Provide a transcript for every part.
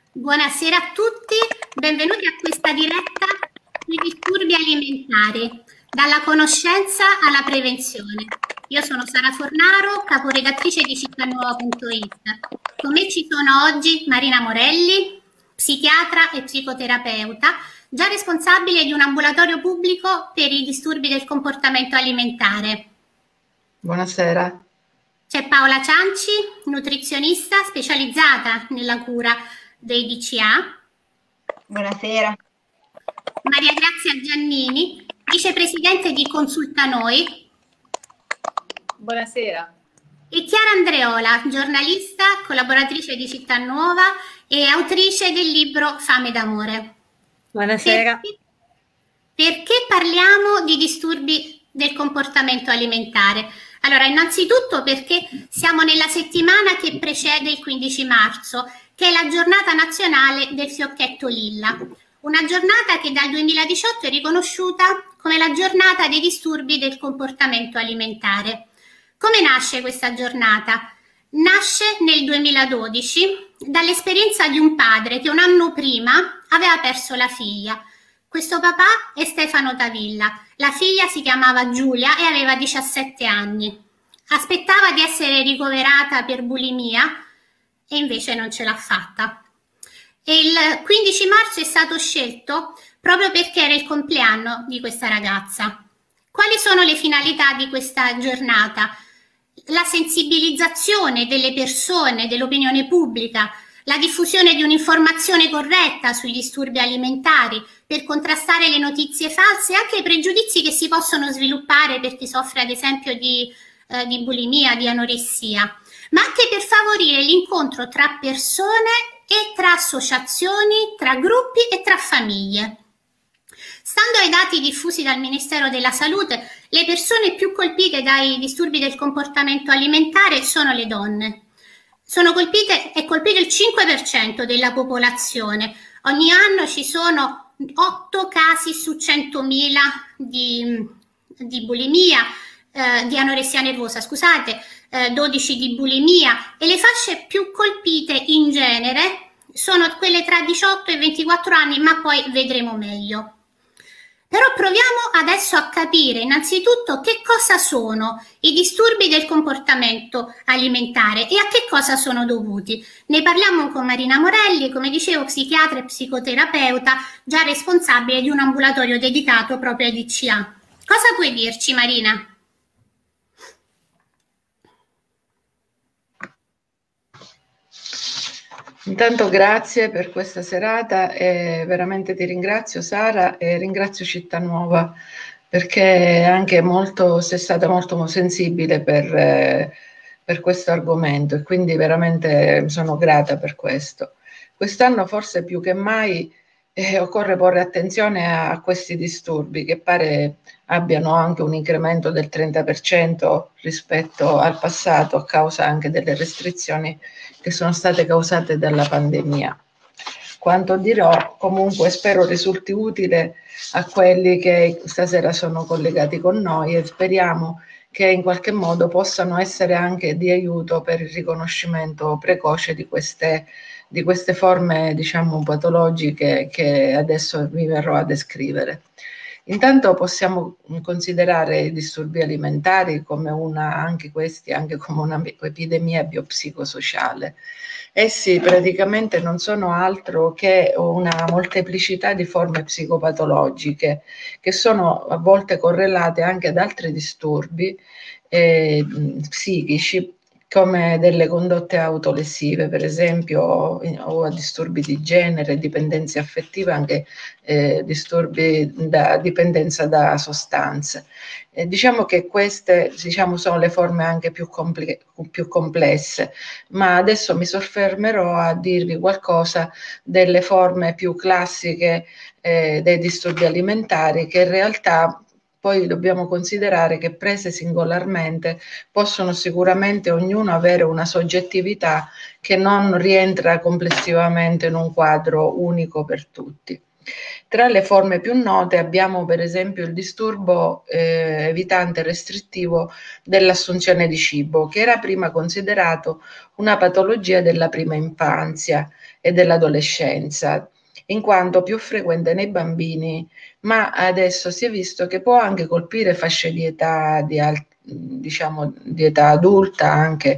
Buonasera a tutti, benvenuti a questa diretta sui disturbi alimentari, dalla conoscenza alla prevenzione. Io sono Sara Fornaro, caporedattrice di Cittanuova.it. Con me ci sono oggi Marina Morelli, psichiatra e psicoterapeuta, già responsabile di un ambulatorio pubblico per i disturbi del comportamento alimentare. Buonasera. C'è Paola Cianci, nutrizionista specializzata nella cura dei DCA. Buonasera. Maria Grazia Giannini, vicepresidente di Consulta Noi. Buonasera. E Chiara Andreola, giornalista, collaboratrice di Città Nuova e autrice del libro Fame d'amore. Buonasera. Perché parliamo di disturbi del comportamento alimentare? Allora, innanzitutto perché siamo nella settimana che precede il 15 marzo, che è la giornata nazionale del fiocchetto lilla, una giornata che dal 2018 è riconosciuta come la giornata dei disturbi del comportamento alimentare. Come nasce questa giornata? Nasce nel 2012 dall'esperienza di un padre che un anno prima aveva perso la figlia. Questo papà è Stefano Tavilla, la figlia si chiamava Giulia e aveva 17 anni. Aspettava di essere ricoverata per bulimia e invece non ce l'ha fatta. E il 15 marzo è stato scelto proprio perché era il compleanno di questa ragazza. Quali sono le finalità di questa giornata? La sensibilizzazione delle persone, dell'opinione pubblica, la diffusione di un'informazione corretta sui disturbi alimentari per contrastare le notizie false e anche i pregiudizi che si possono sviluppare per chi soffre ad esempio di bulimia, di anoressia, ma anche per favorire l'incontro tra persone e tra associazioni, tra gruppi e tra famiglie. Stando ai dati diffusi dal Ministero della Salute, le persone più colpite dai disturbi del comportamento alimentare sono le donne. È colpito il 5% della popolazione. Ogni anno ci sono 8 casi su 100.000 di bulimia, di anoressia nervosa, scusate, 12 di bulimia, e le fasce più colpite in genere sono quelle tra 18 e 24 anni, ma poi vedremo meglio. Però proviamo adesso a capire innanzitutto che cosa sono i disturbi del comportamento alimentare e a che cosa sono dovuti. Ne parliamo con Marina Morelli, come dicevo, psichiatra e psicoterapeuta, già responsabile di un ambulatorio dedicato proprio ai DCA. Cosa puoi dirci, Marina? Intanto grazie per questa serata e veramente ti ringrazio Sara e ringrazio Città Nuova perché anche sei stata molto sensibile per questo argomento e quindi veramente sono grata per questo. Quest'anno forse più che mai occorre porre attenzione a questi disturbi che pare abbiano anche un incremento del 30% rispetto al passato a causa anche delle restrizioni che sono state causate dalla pandemia. Quanto dirò comunque spero risulti utile a quelli che stasera sono collegati con noi e speriamo che in qualche modo possano essere anche di aiuto per il riconoscimento precoce di queste forme, diciamo, patologiche che adesso vi verrò a descrivere. Intanto possiamo considerare i disturbi alimentari come anche come un'epidemia biopsicosociale. Essi praticamente non sono altro che una molteplicità di forme psicopatologiche che sono a volte correlate anche ad altri disturbi psichici, come delle condotte autolesive, per esempio, o a disturbi di genere, dipendenze affettive, anche disturbi da dipendenza da sostanze. Diciamo che queste sono le forme anche più complesse, ma adesso mi soffermerò a dirvi qualcosa delle forme più classiche dei disturbi alimentari che in realtà poi dobbiamo considerare che prese singolarmente possono sicuramente ognuno avere una soggettività che non rientra complessivamente in un quadro unico per tutti. Tra le forme più note abbiamo per esempio il disturbo evitante restrittivo dell'assunzione di cibo, che era prima considerato una patologia della prima infanzia e dell'adolescenza, in quanto più frequente nei bambini, ma adesso si è visto che può anche colpire fasce di età diciamo di età adulta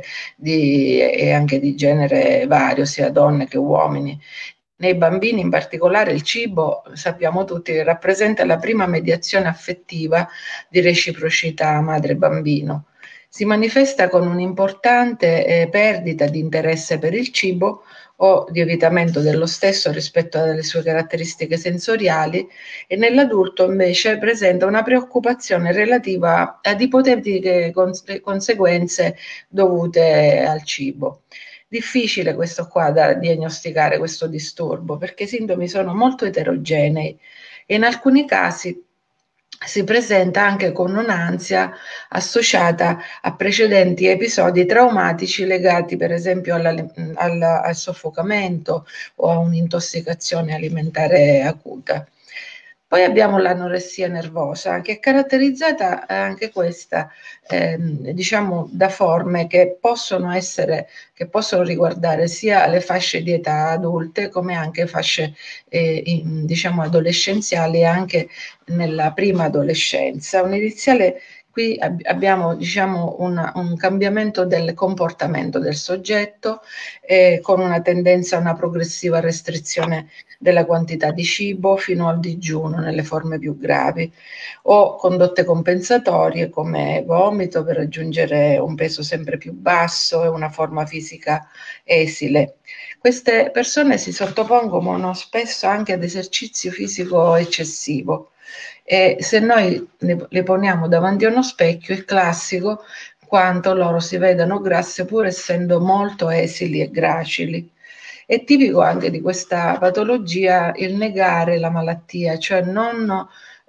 e anche di genere vario, sia donne che uomini. Nei bambini in particolare il cibo, sappiamo tutti, che rappresenta la prima mediazione affettiva di reciprocità madre-bambino. Si manifesta con un'importante perdita di interesse per il cibo o di evitamento dello stesso rispetto alle sue caratteristiche sensoriali, e nell'adulto invece presenta una preoccupazione relativa ad ipotetiche conseguenze dovute al cibo. Difficile questo qua da diagnosticare, questo disturbo, perché i sintomi sono molto eterogenei e in alcuni casi si presenta anche con un'ansia associata a precedenti episodi traumatici legati per esempio al soffocamento o a un'intossicazione alimentare acuta. Poi abbiamo l'anoressia nervosa, che è caratterizzata anche questa, diciamo, da forme che possono riguardare sia le fasce di età adulte come anche fasce, diciamo, adolescenziali e anche nella prima adolescenza. Qui abbiamo diciamo, un cambiamento del comportamento del soggetto con una tendenza a una progressiva restrizione della quantità di cibo fino al digiuno nelle forme più gravi, o condotte compensatorie come vomito per raggiungere un peso sempre più basso e una forma fisica esile. Queste persone si sottopongono spesso anche ad esercizio fisico eccessivo, e se noi le poniamo davanti a uno specchio è classico quanto loro si vedano grasse pur essendo molto esili e gracili. È tipico anche di questa patologia il negare la malattia, cioè non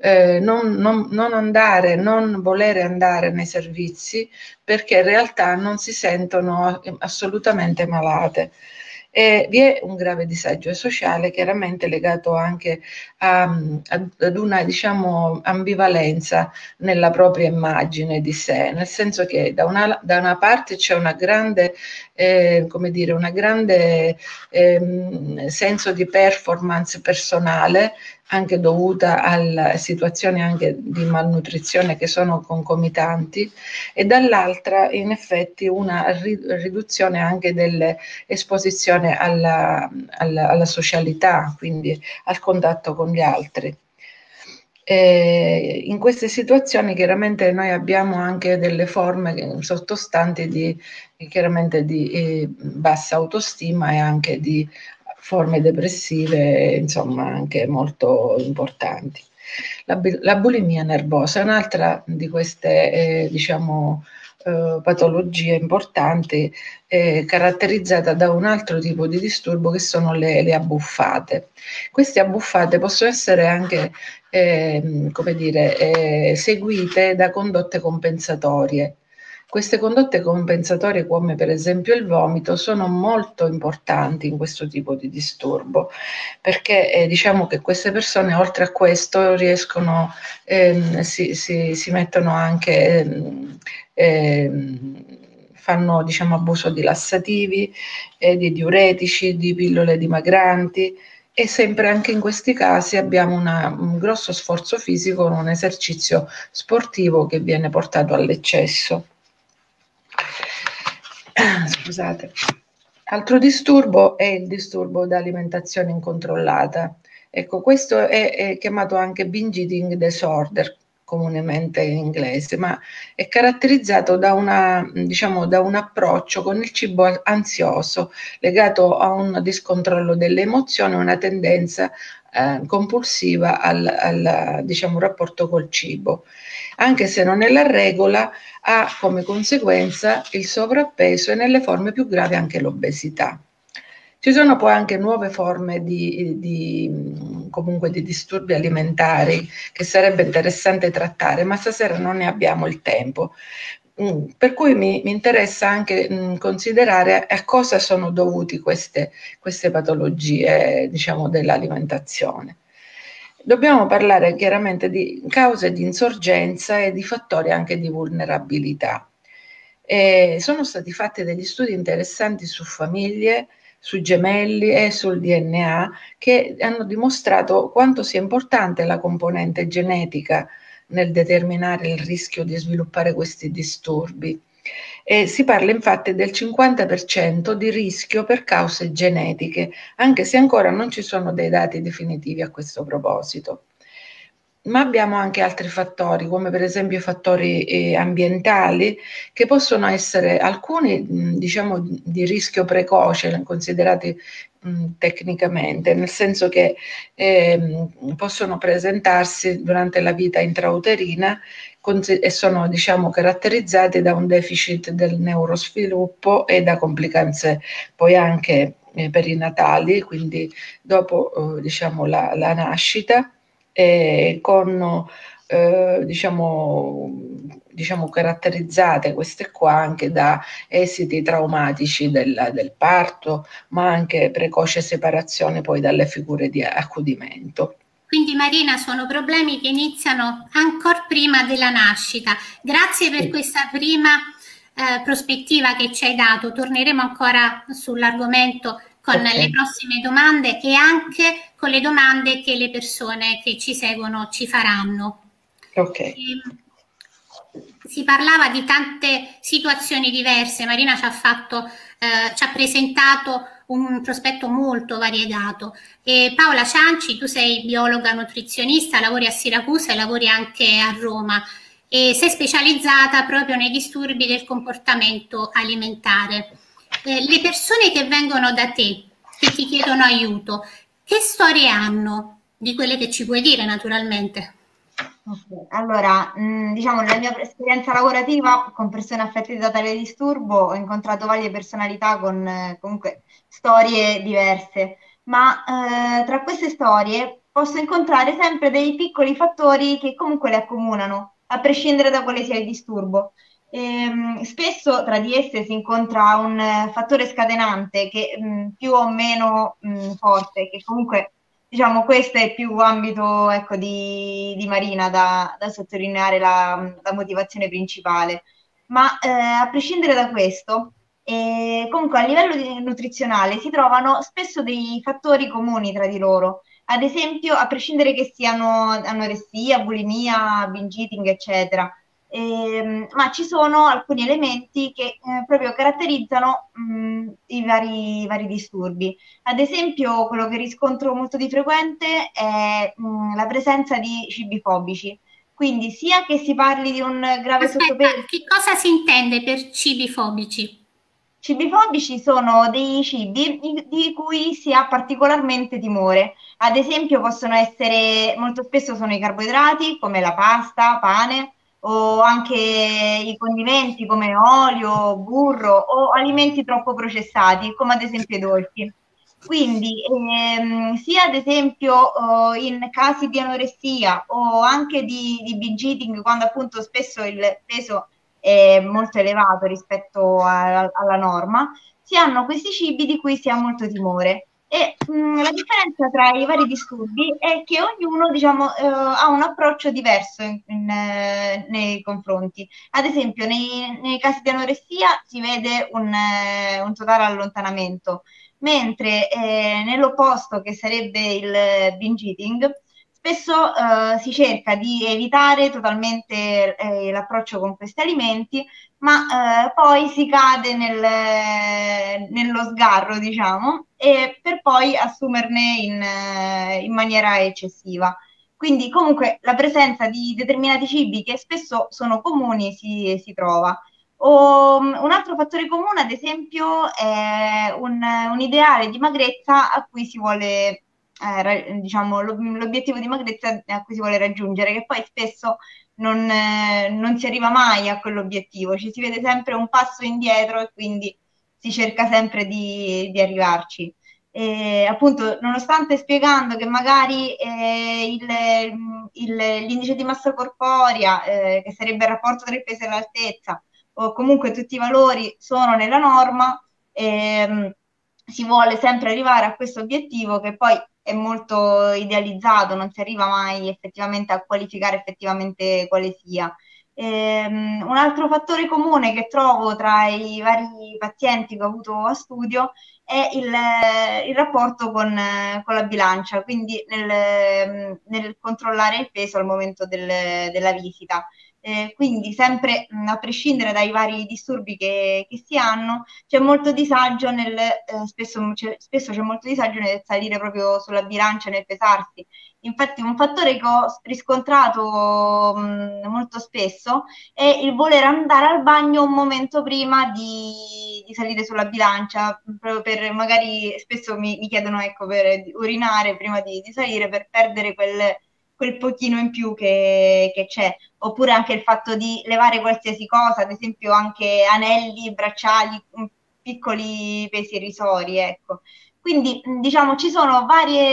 volere andare nei servizi perché in realtà non si sentono assolutamente malate. E vi è un grave disagio sociale chiaramente legato anche ad una diciamo ambivalenza nella propria immagine di sé, nel senso che da una parte c'è una grande come dire, una grande senso di performance personale, anche dovuta a situazioni anche di malnutrizione che sono concomitanti, e dall'altra in effetti una riduzione anche dell'esposizione alla socialità, quindi al contatto con gli altri. In queste situazioni chiaramente noi abbiamo anche delle forme sottostanti chiaramente di bassa autostima e anche di forme depressive, insomma, anche molto importanti. La bulimia nervosa è un'altra di queste, diciamo, patologie importanti, caratterizzata da un altro tipo di disturbo che sono le abbuffate. Queste abbuffate possono essere anche come dire, seguite da condotte compensatorie. Queste condotte compensatorie, come per esempio il vomito, sono molto importanti in questo tipo di disturbo, perché diciamo che queste persone oltre a questo riescono, si mettono anche, fanno diciamo abuso di lassativi, di diuretici, di pillole dimagranti, e sempre anche in questi casi abbiamo un grosso sforzo fisico, un esercizio sportivo che viene portato all'eccesso. Scusate. Altro disturbo è il disturbo da alimentazione incontrollata. Ecco, questo è chiamato anche binge eating disorder, comunemente in inglese, ma è caratterizzato da diciamo, da un approccio con il cibo ansioso, legato a un discontrollo delle emozioni, una tendenza compulsiva al diciamo, rapporto col cibo. Anche se non è la regola, ha come conseguenza il sovrappeso e nelle forme più gravi anche l'obesità. Ci sono poi anche nuove forme comunque di disturbi alimentari che sarebbe interessante trattare, ma stasera non ne abbiamo il tempo. Per cui mi interessa anche considerare a cosa sono dovuti queste patologie, diciamo, dell'alimentazione. Dobbiamo parlare chiaramente di cause di insorgenza e di fattori anche di vulnerabilità. Sono stati fatti degli studi interessanti su famiglie, sui gemelli e sul DNA che hanno dimostrato quanto sia importante la componente genetica nel determinare il rischio di sviluppare questi disturbi. Si parla infatti del 50% di rischio per cause genetiche, anche se ancora non ci sono dei dati definitivi a questo proposito. Ma abbiamo anche altri fattori, come per esempio i fattori ambientali, che possono essere alcuni, diciamo, di rischio precoce, considerati tecnicamente, nel senso che possono presentarsi durante la vita intrauterina e sono, diciamo, caratterizzati da un deficit del neurosviluppo e da complicanze poi anche perinatali, quindi dopo diciamo la nascita, con diciamo caratterizzate queste qua anche da esiti traumatici del parto, ma anche precoce separazione poi dalle figure di accudimento. Quindi Marina, sono problemi che iniziano ancora prima della nascita. Grazie per questa prima prospettiva che ci hai dato. Torneremo ancora sull'argomento con le prossime domande e anche con le domande che le persone che ci seguono ci faranno. Si parlava di tante situazioni diverse. Marina ci ha presentato un prospetto molto variegato. Paola Cianci, tu sei biologa nutrizionista, lavori a Siracusa e lavori anche a Roma e sei specializzata proprio nei disturbi del comportamento alimentare. Le persone che vengono da te, che ti chiedono aiuto, che storie hanno? Di quelle che ci puoi dire, naturalmente. Okay. Allora, diciamo, nella mia esperienza lavorativa con persone affette da tale disturbo ho incontrato varie personalità con comunque storie diverse, ma tra queste storie posso incontrare sempre dei piccoli fattori che comunque le accomunano, a prescindere da quale sia il disturbo. Spesso tra di esse si incontra un fattore scatenante che più o meno forte, che comunque diciamo questo è più ambito ecco, di Marina da sottolineare la motivazione principale. Ma a prescindere da questo, comunque a livello nutrizionale si trovano spesso dei fattori comuni tra di loro. Ad esempio, a prescindere che siano anoressia, bulimia, binge eating, eccetera. Ma ci sono alcuni elementi che proprio caratterizzano i vari disturbi. Ad esempio, quello che riscontro molto di frequente è la presenza di cibi fobici. Quindi sia che si parli di un grave sottopeso. Che cosa si intende per cibi fobici? Cibi fobici sono dei cibi di cui si ha particolarmente timore. Ad esempio possono essere, molto spesso sono i carboidrati come la pasta, pane, o anche i condimenti come olio, burro o alimenti troppo processati come ad esempio i dolci. Quindi sia ad esempio in casi di anoressia o anche di binge eating, quando appunto spesso il peso è molto elevato rispetto alla norma, si hanno questi cibi di cui si ha molto timore. E la differenza tra i vari disturbi è che ognuno, diciamo, ha un approccio diverso nei confronti. Ad esempio, nei casi di anoressia si vede un totale allontanamento, mentre nell'opposto, che sarebbe il binge eating, spesso si cerca di evitare totalmente l'approccio con questi alimenti, ma poi si cade nello sgarro, diciamo, e per poi assumerne in maniera eccessiva. Quindi comunque la presenza di determinati cibi che spesso sono comuni si trova. Un altro fattore comune, ad esempio, è un ideale di magrezza a cui si vuole, diciamo, l'obiettivo di magrezza a cui si vuole raggiungere, che poi spesso non si arriva mai a quell'obiettivo, ci si vede sempre un passo indietro e quindi si cerca sempre di arrivarci. Appunto, nonostante spiegando che magari l'indice di massa corporea, che sarebbe il rapporto tra il peso e l'altezza, o comunque tutti i valori sono nella norma, si vuole sempre arrivare a questo obiettivo che poi è molto idealizzato, non si arriva mai effettivamente a qualificare effettivamente quale sia. Un altro fattore comune che trovo tra i vari pazienti che ho avuto a studio è il rapporto con la bilancia, quindi nel controllare il peso al momento della visita. Quindi sempre a prescindere dai vari disturbi che si hanno, c'è molto disagio spesso c'è molto disagio nel salire proprio sulla bilancia, nel pesarsi. Infatti un fattore che ho riscontrato molto spesso è il voler andare al bagno un momento prima di salire sulla bilancia, proprio per magari spesso mi chiedono ecco, per urinare prima di salire per perdere quel pochino in più che c'è, oppure anche il fatto di levare qualsiasi cosa, ad esempio anche anelli, bracciali, piccoli pesi irrisori, ecco. Quindi diciamo ci sono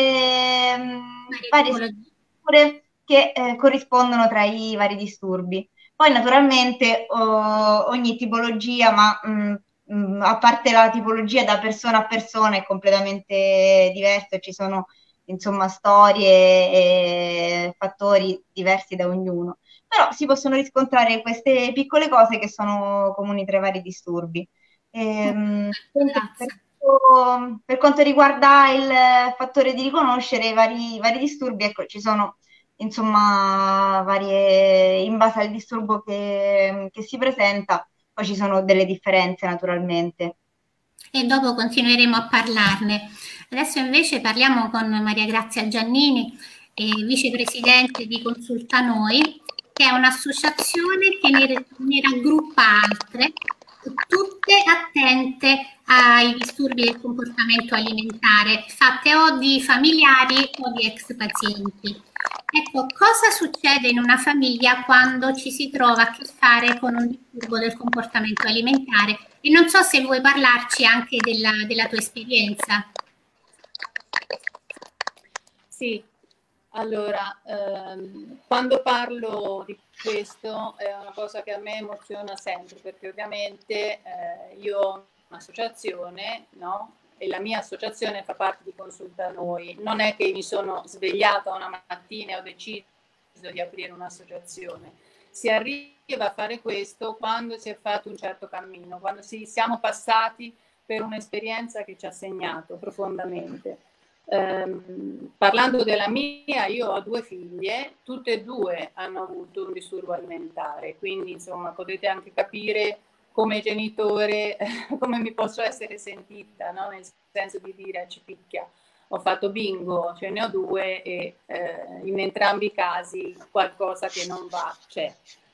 varie strutture che corrispondono tra i vari disturbi. Poi naturalmente ogni tipologia, ma a parte la tipologia da persona a persona è completamente diversa, ci sono insomma storie e fattori diversi da ognuno, però si possono riscontrare queste piccole cose che sono comuni tra i vari disturbi. Per quanto riguarda il fattore di riconoscere i vari disturbi, ecco, ci sono insomma varie, in base al disturbo che si presenta, poi ci sono delle differenze naturalmente. E dopo continueremo a parlarne. Adesso invece parliamo con Maria Grazia Giannini, vicepresidente di Consulta Noi, che è un'associazione che ne raggruppa altre, tutte attente ai disturbi del comportamento alimentare, fatte o di familiari o di ex pazienti. Ecco, cosa succede in una famiglia quando ci si trova a che fare con un disturbo del comportamento alimentare? E non so se vuoi parlarci anche della tua esperienza. Sì, allora, quando parlo di questo è una cosa che a me emoziona sempre, perché ovviamente io ho un'associazione, no? E la mia associazione fa parte di Consulta Noi. Non è che mi sono svegliata una mattina e ho deciso di aprire un'associazione. Si arriva a fare questo quando si è fatto un certo cammino, quando siamo passati per un'esperienza che ci ha segnato profondamente. Parlando della mia, io ho 2 figlie, tutte e 2 hanno avuto un disturbo alimentare, quindi insomma potete anche capire come genitore come mi posso essere sentita, no? Nel senso di dire ci picchia, ho fatto bingo, ce ne ho 2 e in entrambi i casi qualcosa che non va c'è.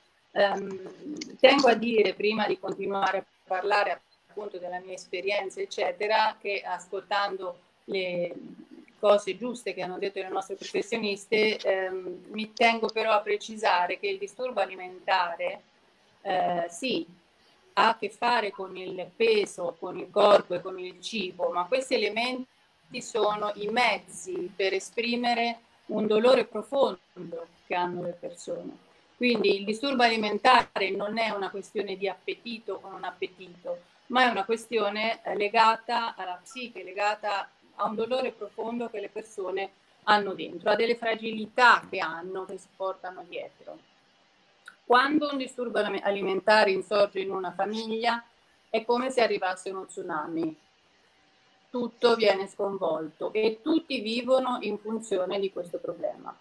Tengo a dire, prima di continuare a parlare appunto della mia esperienza eccetera, che ascoltando le cose giuste che hanno detto le nostre professioniste, mi tengo però a precisare che il disturbo alimentare sì, ha a che fare con il peso, con il corpo e con il cibo, ma questi elementi sono i mezzi per esprimere un dolore profondo che hanno le persone. Quindi il disturbo alimentare non è una questione di appetito o non appetito, ma è una questione legata alla psiche, legata a un dolore profondo che le persone hanno dentro, a delle fragilità che hanno, che si portano dietro. Quando un disturbo alimentare insorge in una famiglia è come se arrivasse uno tsunami. Tutto viene sconvolto e tutti vivono in funzione di questo problema.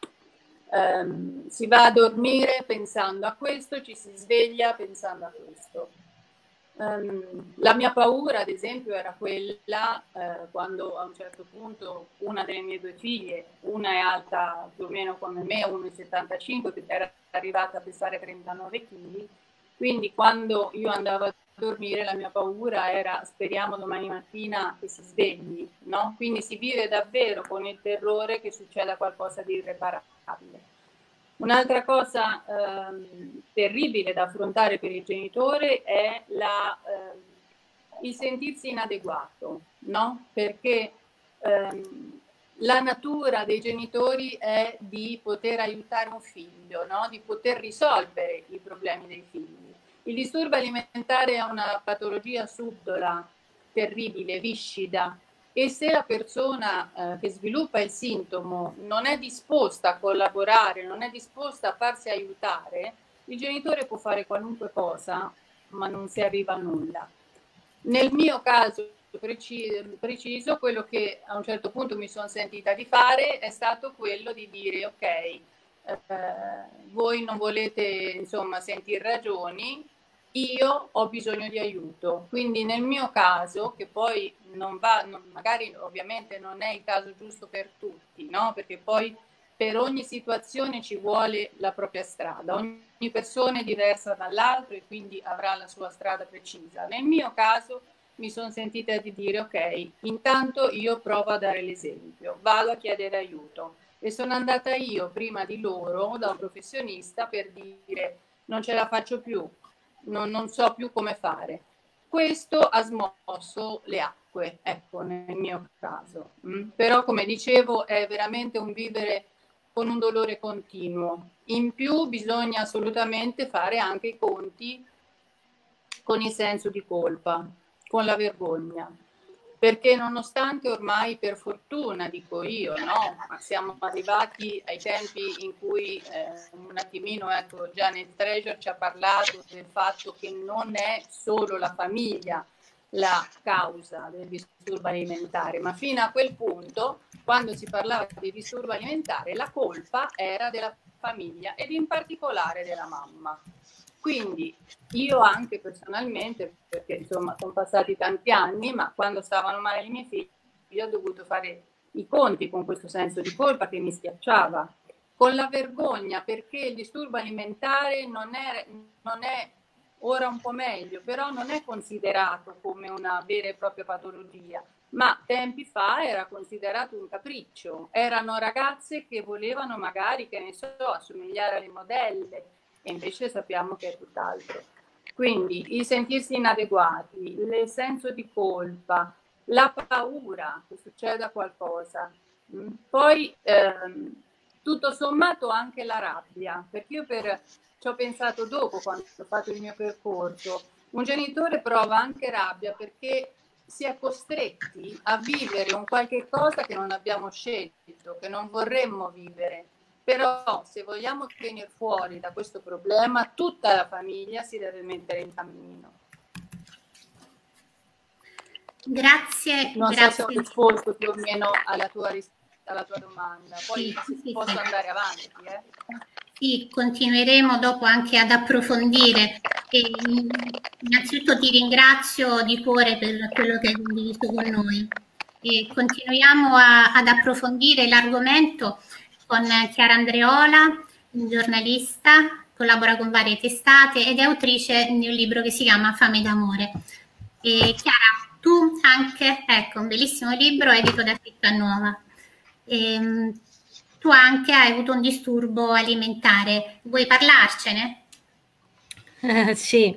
Si va a dormire pensando a questo, ci si sveglia pensando a questo. La mia paura, ad esempio, era quella quando a un certo punto una delle mie 2 figlie, una è alta più o meno come me, 1,75 m, era arrivata a pesare 39 kg, quindi quando io andavo a dormire la mia paura era speriamo domani mattina che si svegli, no? Quindi si vive davvero con il terrore che succeda qualcosa di irreparabile. Un'altra cosa terribile da affrontare per il genitore è il sentirsi inadeguato, no? Perché la natura dei genitori è di poter aiutare un figlio, no? Di poter risolvere i problemi dei figli. Il disturbo alimentare è una patologia subdola, terribile, viscida, e se la persona che sviluppa il sintomo non è disposta a collaborare, non è disposta a farsi aiutare, il genitore può fare qualunque cosa, ma non si arriva a nulla. Nel mio caso preciso, quello che a un certo punto mi sono sentita di fare è stato quello di dire ok, voi non volete insomma sentire ragioni, io ho bisogno di aiuto. Quindi nel mio caso, che poi magari ovviamente non è il caso giusto per tutti, no? Perché poi per ogni situazione ci vuole la propria strada, ogni persona è diversa dall'altro e quindi avrà la sua strada precisa. Nel mio caso mi sono sentita di dire ok, intanto io provo a dare l'esempio, vado a chiedere aiuto e sono andata io prima di loro da un professionista per dire non ce la faccio più, non so più come fare. Questo ha smosso le acque, ecco, nel mio caso. Però, come dicevo, è veramente un vivere con un dolore continuo. In più bisogna assolutamente fare anche i conti con il senso di colpa, con la vergogna. Perché nonostante ormai, per fortuna, dico io, no? Siamo arrivati ai tempi in cui un attimino, ecco, già nel Treasure ci ha parlato del fatto che non è solo la famiglia la causa del disturbo alimentare, ma fino a quel punto, quando si parlava di disturbo alimentare, la colpa era della famiglia ed in particolare della mamma. Quindi io anche personalmente, perché insomma sono passati tanti anni, ma quando stavano male i miei figli ho dovuto fare i conti con questo senso di colpa che mi schiacciava, con la vergogna, perché il disturbo alimentare non è ora un po' meglio, però non è considerato come una vera e propria patologia, ma tempi fa era considerato un capriccio. Erano ragazze che volevano magari, che ne so, assomigliare alle modelle, e invece sappiamo che è tutt'altro. Quindi il sentirsi inadeguati, il senso di colpa, la paura che succeda qualcosa, poi tutto sommato anche la rabbia, perché io ci ho pensato dopo, quando ho fatto il mio percorso, un genitore prova anche rabbia perché si è costretti a vivere un qualche cosa che non abbiamo scelto, che non vorremmo vivere. Però se vogliamo venire fuori da questo problema, tutta la famiglia si deve mettere in cammino. Grazie. Non grazie. so se ho risposto più o meno alla tua domanda. Poi sì, posso andare avanti. Sì, continueremo dopo anche ad approfondire. E, innanzitutto ti ringrazio di cuore per quello che hai condiviso con noi. E continuiamo ad approfondire l'argomento con Chiara Andreola, giornalista, collabora con varie testate ed è autrice di un libro che si chiama Fame d'amore. E Chiara, tu anche, ecco, un bellissimo libro edito da Cittanuova. Tu anche hai avuto un disturbo alimentare, vuoi parlarcene? Sì,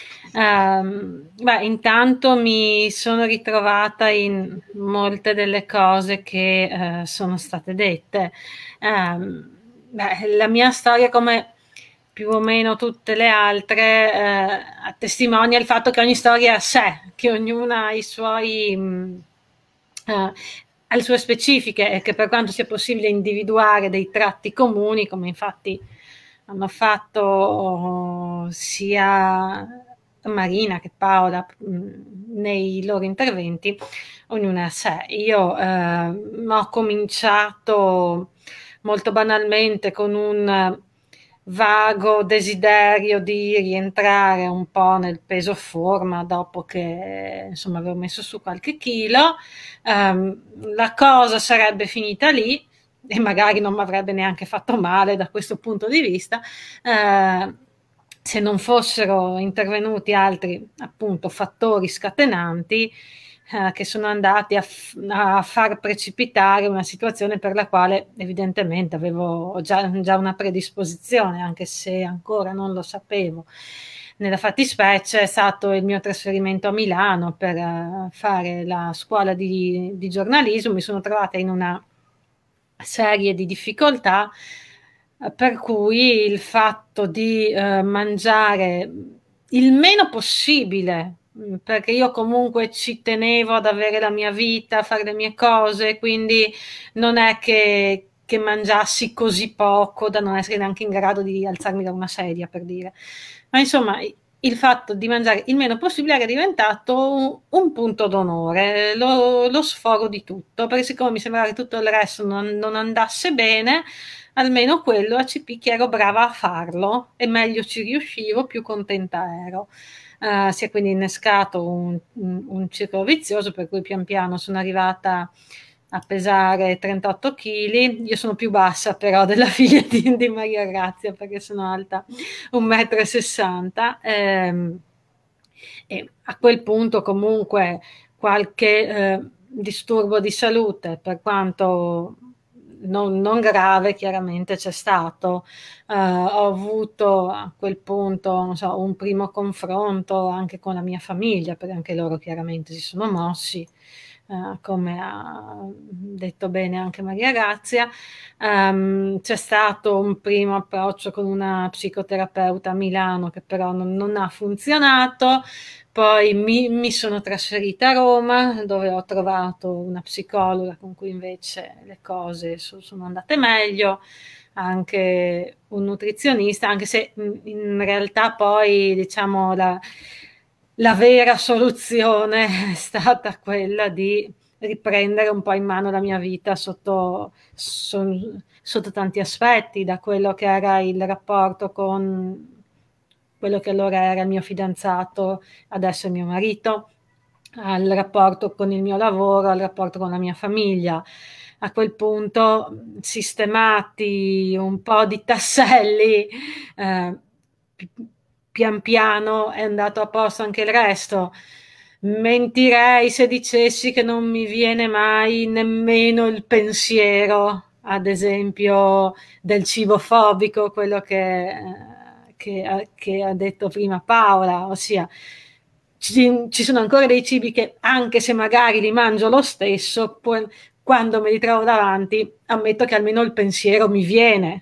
intanto mi sono ritrovata in molte delle cose che sono state dette. La mia storia, come più o meno tutte le altre, testimonia il fatto che ogni storia è a sé, che ognuna ha i suoi ha le sue specifiche e che per quanto sia possibile individuare dei tratti comuni, come infatti hanno fatto sia Marina che Paola nei loro interventi, ognuna a sé. Io ho cominciato molto banalmente con un vago desiderio di rientrare un po' nel peso forma dopo che insomma avevo messo su qualche chilo. La cosa sarebbe finita lì e magari non mi avrebbe neanche fatto male da questo punto di vista, se non fossero intervenuti altri appunto fattori scatenanti che sono andati a far precipitare una situazione per la quale evidentemente avevo già una predisposizione, anche se ancora non lo sapevo. Nella fattispecie è stato il mio trasferimento a Milano per fare la scuola di giornalismo. Mi sono trovata in una serie di difficoltà, per cui il fatto di mangiare il meno possibile perché io comunque ci tenevo ad avere la mia vita, a fare le mie cose, quindi non è che mangiassi così poco da non essere neanche in grado di alzarmi da una sedia, per dire. Ma insomma, il fatto di mangiare il meno possibile era diventato un punto d'onore, lo sfogo di tutto, perché siccome mi sembrava che tutto il resto non andasse bene, almeno quello a CP ero brava a farlo e meglio ci riuscivo, più contenta ero. Si è quindi innescato un circolo vizioso, per cui pian piano sono arrivata a pesare 38 kg. Io sono più bassa però della figlia di Maria Grazia, perché sono alta 1,60 m, e a quel punto comunque qualche disturbo di salute, per quanto non grave, chiaramente c'è stato. Ho avuto a quel punto, non so, un primo confronto anche con la mia famiglia, perché anche loro chiaramente si sono mossi, come ha detto bene anche Maria Grazia. C'è stato un primo approccio con una psicoterapeuta a Milano che però non ha funzionato. Poi mi sono trasferita a Roma, dove ho trovato una psicologa con cui invece le cose sono andate meglio, anche un nutrizionista, anche se in realtà poi, diciamo, la vera soluzione è stata quella di riprendere un po' in mano la mia vita sotto tanti aspetti, da quello che era il rapporto con quello che allora era il mio fidanzato, adesso è mio marito, al rapporto con il mio lavoro, al rapporto con la mia famiglia. A quel punto, sistemati un po' di tasselli, pian piano è andato a posto anche il resto. Mentirei se dicessi che non mi viene mai nemmeno il pensiero, ad esempio, del cibo fobico, quello che ha detto prima Paola, ossia ci sono ancora dei cibi che, anche se magari li mangio lo stesso, quando me li trovo davanti ammetto che almeno il pensiero mi viene.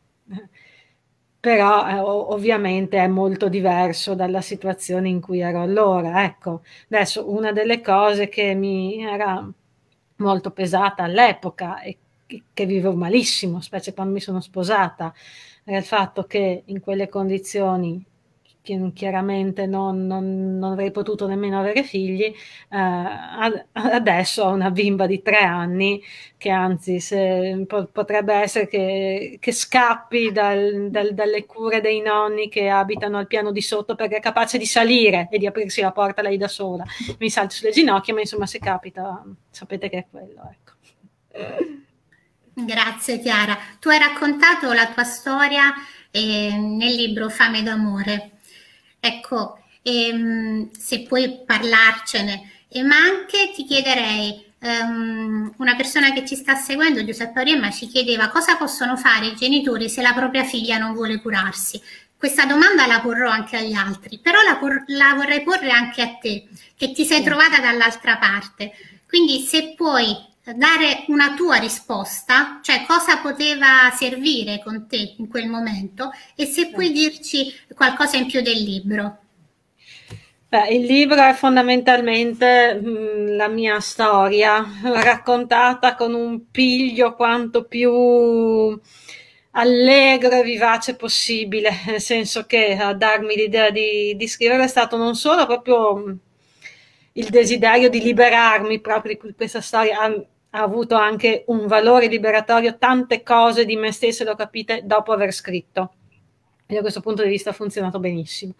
Però ovviamente è molto diverso dalla situazione in cui ero allora. Ecco, adesso una delle cose che mi era molto pesata all'epoca e che vivevo malissimo, specie quando mi sono sposata, era il fatto che in quelle condizioni chiaramente non avrei potuto nemmeno avere figli. Adesso ho una bimba di 3 anni che anzi potrebbe essere che scappi dalle cure dei nonni che abitano al piano di sotto, perché è capace di salire e di aprirsi la porta lei da sola. Mi salto sulle ginocchia, ma insomma, se capita sapete che è quello, ecco. Grazie Chiara. Tu hai raccontato la tua storia nel libro Fame d'amore. Ecco, se puoi parlarcene, ma anche ti chiederei, una persona che ci sta seguendo, Giuseppe Auriemma, ci chiedeva cosa possono fare i genitori se la propria figlia non vuole curarsi. Questa domanda la porrò anche agli altri, però la vorrei porre anche a te, che ti sei trovata dall'altra parte. Quindi se puoi dare una tua risposta, cioè cosa poteva servire con te in quel momento, e se puoi dirci qualcosa in più del libro. Il libro è fondamentalmente la mia storia, raccontata con un piglio quanto più allegro e vivace possibile, nel senso che a darmi l'idea di scrivere è stato non solo proprio il desiderio di liberarmi proprio di questa storia, ha avuto anche un valore liberatorio. Tante cose di me stessa le ho capite dopo aver scritto, e da questo punto di vista ha funzionato benissimo.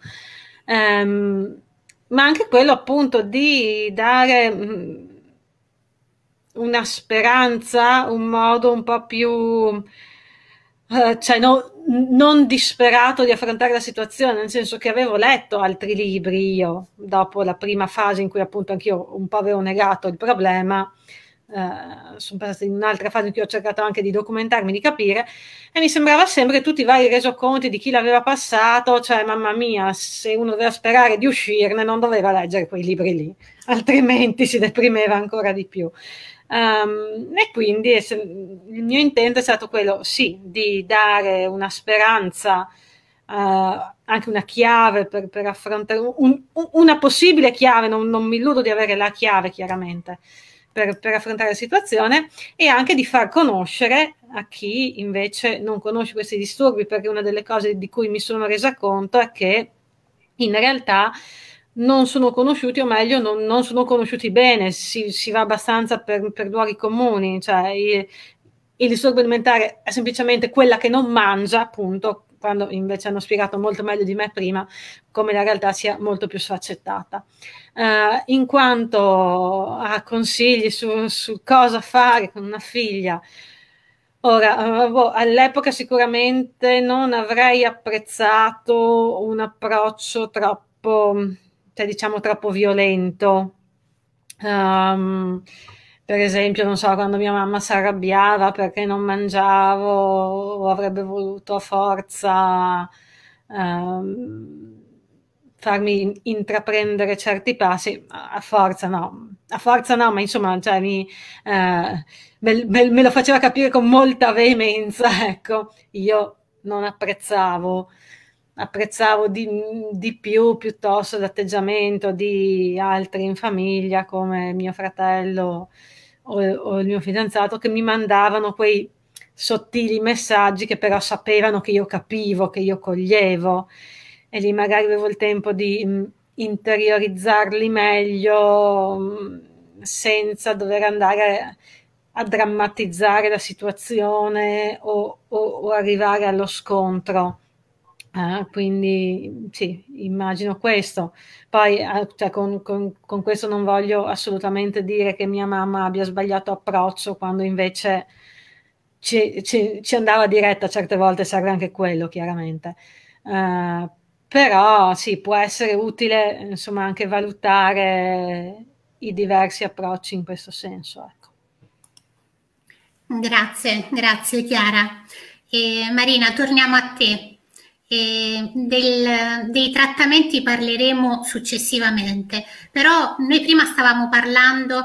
Ma anche quello appunto di dare una speranza, un modo un po' più cioè non disperato di affrontare la situazione, nel senso che avevo letto altri libri io, dopo la prima fase in cui appunto anch'io un po' avevo negato il problema. Sono passata in un'altra fase in cui ho cercato anche di documentarmi, di capire, e mi sembrava sempre tutti i vari resoconti di chi l'aveva passato, cioè mamma mia, se uno doveva sperare di uscirne non doveva leggere quei libri lì, altrimenti si deprimeva ancora di più. E quindi il mio intento è stato quello, sì, di dare una speranza anche una chiave per affrontare una possibile chiave, non mi illudo di avere la chiave chiaramente per affrontare la situazione, e anche di far conoscere a chi invece non conosce questi disturbi, perché una delle cose di cui mi sono resa conto è che in realtà non sono conosciuti, o meglio non sono conosciuti bene, si va abbastanza per luoghi comuni, cioè il disturbo alimentare è semplicemente quella che non mangia, appunto, quando invece hanno spiegato molto meglio di me prima come la realtà sia molto più sfaccettata. In quanto a consigli su cosa fare con una figlia, ora, all'epoca sicuramente non avrei apprezzato un approccio troppo, cioè diciamo troppo violento. Per esempio, non so, quando mia mamma si arrabbiava perché non mangiavo o avrebbe voluto a forza farmi intraprendere certi passi, a forza no, ma insomma, cioè, me lo faceva capire con molta veemenza, ecco. Io non apprezzavo di più piuttosto l'atteggiamento di altri in famiglia come mio fratello o il mio fidanzato, che mi mandavano quei sottili messaggi che però sapevano che io capivo, che io coglievo, e lì magari avevo il tempo di interiorizzarli meglio, senza dover andare a drammatizzare la situazione o arrivare allo scontro. Quindi sì, immagino questo. Poi cioè, con questo non voglio assolutamente dire che mia mamma abbia sbagliato approccio, quando invece ci andava diretta, certe volte serve anche quello, chiaramente. Però sì, può essere utile, insomma, anche valutare i diversi approcci in questo senso, ecco. Grazie Chiara. Marina, torniamo a te. Dei trattamenti parleremo successivamente, però noi prima stavamo parlando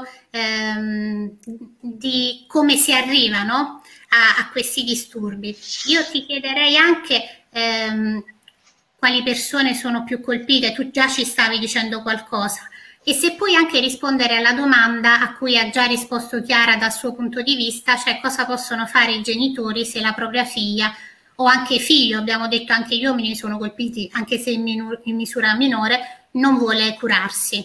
di come si arriva, no, a questi disturbi. Io ti chiederei anche quali persone sono più colpite. Tu già ci stavi dicendo qualcosa, e se puoi anche rispondere alla domanda a cui ha già risposto Chiara dal suo punto di vista, cioè cosa possono fare i genitori se la propria figlia o anche figlio, abbiamo detto anche gli uomini sono colpiti anche se in misura minore, non vuole curarsi.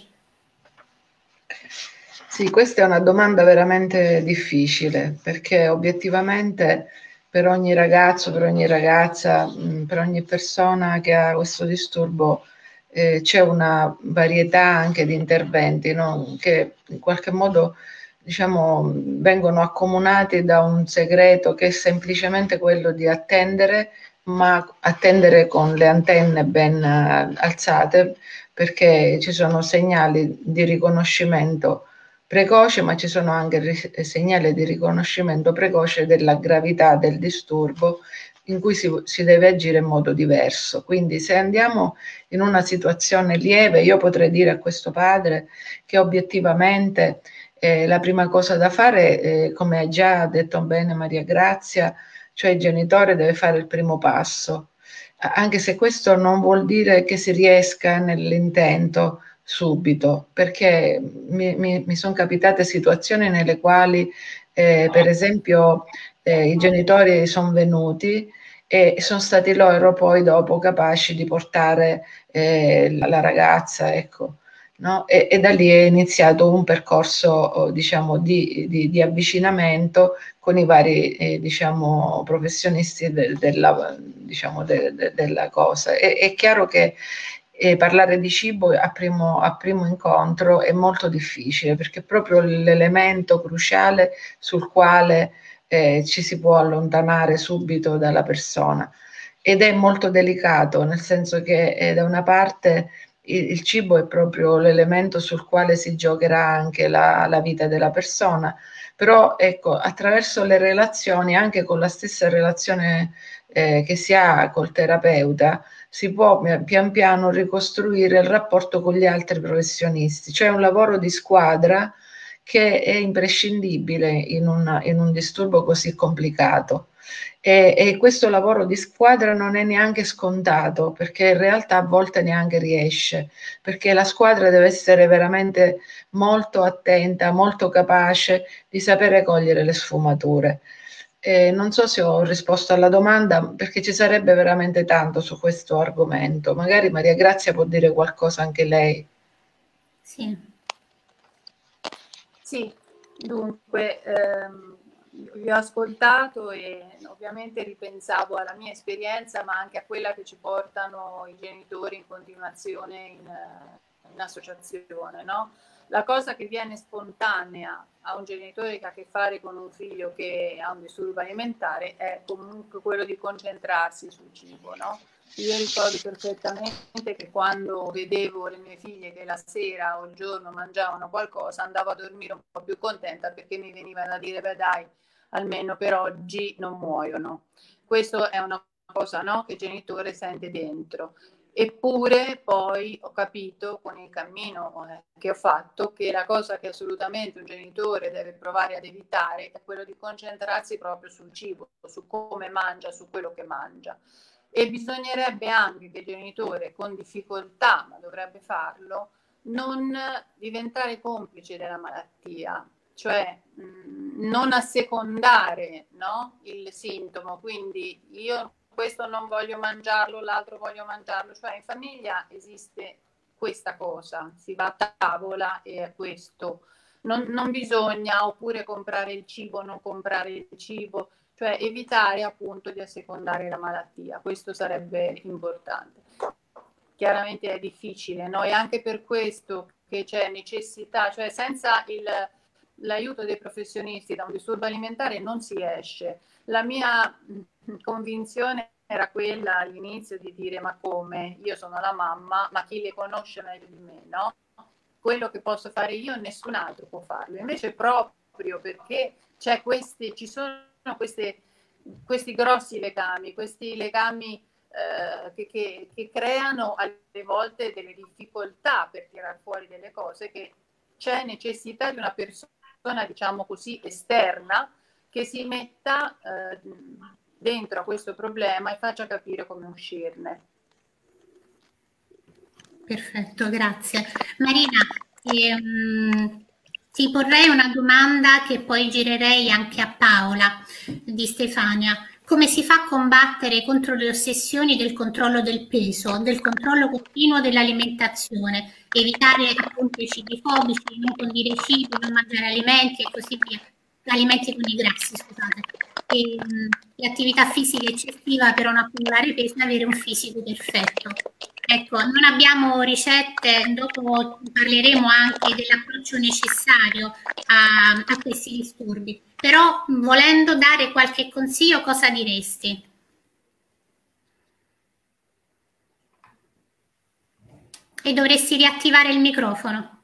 Sì, questa è una domanda veramente difficile, perché obiettivamente per ogni ragazzo, per ogni ragazza, per ogni persona che ha questo disturbo c'è una varietà anche di interventi, no? Che in qualche modo, diciamo, vengono accomunati da un segreto che è semplicemente quello di attendere, ma attendere con le antenne ben alzate, perché ci sono segnali di riconoscimento precoce, ma ci sono anche segnali di riconoscimento precoce della gravità del disturbo, in cui si deve agire in modo diverso. Quindi se andiamo in una situazione lieve, io potrei dire a questo padre che obiettivamente la prima cosa da fare, come ha già detto bene Maria Grazia, cioè il genitore deve fare il primo passo, anche se questo non vuol dire che si riesca nell'intento subito, perché mi sono capitate situazioni nelle quali per esempio i genitori sono venuti e sono stati loro poi dopo capaci di portare la ragazza, ecco, no? E da lì è iniziato un percorso diciamo di avvicinamento con i vari diciamo professionisti della cosa. È chiaro che parlare di cibo a primo incontro è molto difficile, perché è proprio l'elemento cruciale sul quale ci si può allontanare subito dalla persona, ed è molto delicato, nel senso che da una parte il cibo è proprio l'elemento sul quale si giocherà anche la vita della persona, però ecco, attraverso le relazioni, anche con la stessa relazione che si ha col terapeuta, si può pian piano ricostruire il rapporto con gli altri professionisti, cioè un lavoro di squadra che è imprescindibile in un disturbo così complicato. E questo lavoro di squadra non è neanche scontato, perché in realtà a volte neanche riesce, perché la squadra deve essere veramente molto attenta, molto capace di sapere cogliere le sfumature. Non so se ho risposto alla domanda, perché ci sarebbe veramente tanto su questo argomento. Magari Maria Grazia può dire qualcosa anche lei. Sì. Sì, dunque, vi ho ascoltato e ovviamente ripensavo alla mia esperienza, ma anche a quella che ci portano i genitori in continuazione in associazione, no? La cosa che viene spontanea a un genitore che ha a che fare con un figlio che ha un disturbo alimentare è comunque quello di concentrarsi sul cibo, no? Io ricordo perfettamente che quando vedevo le mie figlie che la sera o il giorno mangiavano qualcosa, andavo a dormire un po' più contenta, perché mi veniva da dire, beh dai, almeno per oggi non muoiono. Questo è una cosa, no, che il genitore sente dentro. Eppure poi ho capito con il cammino che ho fatto che la cosa che assolutamente un genitore deve provare ad evitare è quello di concentrarsi proprio sul cibo, su come mangia, su quello che mangia. E bisognerebbe anche che il genitore con difficoltà, ma dovrebbe farlo, non diventare complice della malattia, cioè non assecondare, no, il sintomo. Quindi io questo non voglio mangiarlo, l'altro voglio mangiarlo, cioè in famiglia esiste questa cosa, si va a tavola e è questo. Non bisogna oppure comprare il cibo, non comprare il cibo, cioè evitare appunto di assecondare la malattia. Questo sarebbe importante. Chiaramente è difficile, no? E anche per questo che c'è necessità, cioè senza l'aiuto dei professionisti da un disturbo alimentare non si esce. La mia convinzione era quella all'inizio di dire, ma come? Io sono la mamma, ma chi le conosce meglio di me, no? Quello che posso fare io nessun altro può farlo. Invece proprio perché ci sono questi grossi legami, questi legami che creano alle volte delle difficoltà per tirare fuori delle cose, che c'è necessità di una persona, diciamo così, esterna, che si metta dentro a questo problema e faccia capire come uscirne. Perfetto, grazie. Marina, ti porrei una domanda che poi girerei anche a Paola di Stefania. Come si fa a combattere contro le ossessioni del controllo del peso, del controllo continuo dell'alimentazione, evitare appunto i cibi fobici, non condire cibi, non mangiare alimenti e così via, alimenti con i grassi, scusate, e l'attività fisica eccessiva per non accumulare peso e avere un fisico perfetto. Ecco, non abbiamo ricette, dopo parleremo anche dell'approccio necessario a questi disturbi, però volendo dare qualche consiglio, cosa diresti? E dovresti riattivare il microfono.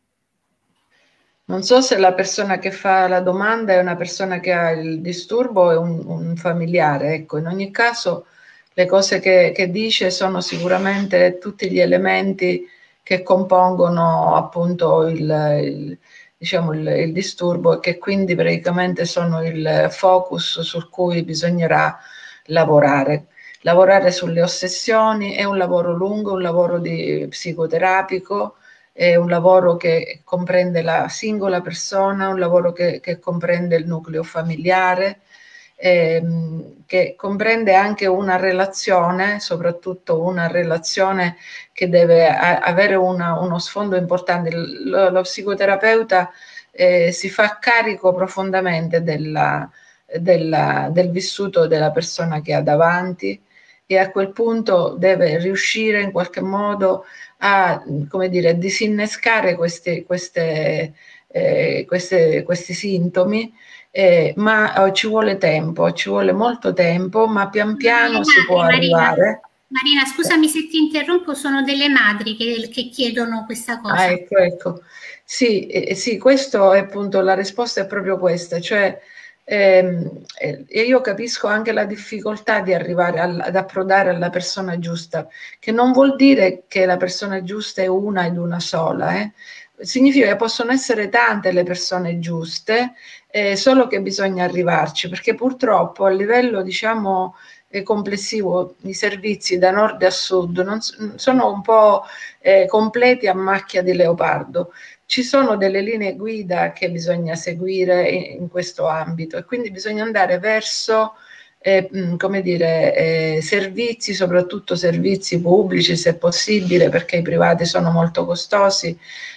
Non so se la persona che fa la domanda è una persona che ha il disturbo o è un familiare. Ecco, in ogni caso le cose che dice sono sicuramente tutti gli elementi che compongono appunto il disturbo, e che quindi praticamente sono il focus sul cui bisognerà lavorare. Lavorare sulle ossessioni è un lavoro lungo, un lavoro psicoterapico, è un lavoro che comprende la singola persona, un lavoro che comprende il nucleo familiare, che comprende anche una relazione, soprattutto una relazione che deve avere uno sfondo importante. Lo psicoterapeuta si fa carico profondamente del vissuto della persona che ha davanti, e a quel punto deve riuscire in qualche modo a, come dire, disinnescare questi sintomi, ma ci vuole tempo, ci vuole molto tempo, ma pian piano si può arrivare. Marina, scusami se ti interrompo, sono delle madri che chiedono questa cosa. Ah, ecco. Sì, questo è appunto, la risposta è proprio questa, cioè io capisco anche la difficoltà di arrivare ad approdare alla persona giusta, che non vuol dire che la persona giusta è una ed una sola, significa che possono essere tante le persone giuste, solo che bisogna arrivarci, perché purtroppo a livello, diciamo, complessivo i servizi da nord a sud non sono un po' completi a macchia di leopardo. Ci sono delle linee guida che bisogna seguire in questo ambito e quindi bisogna andare verso come dire, servizi, soprattutto servizi pubblici se possibile, perché i privati sono molto costosi,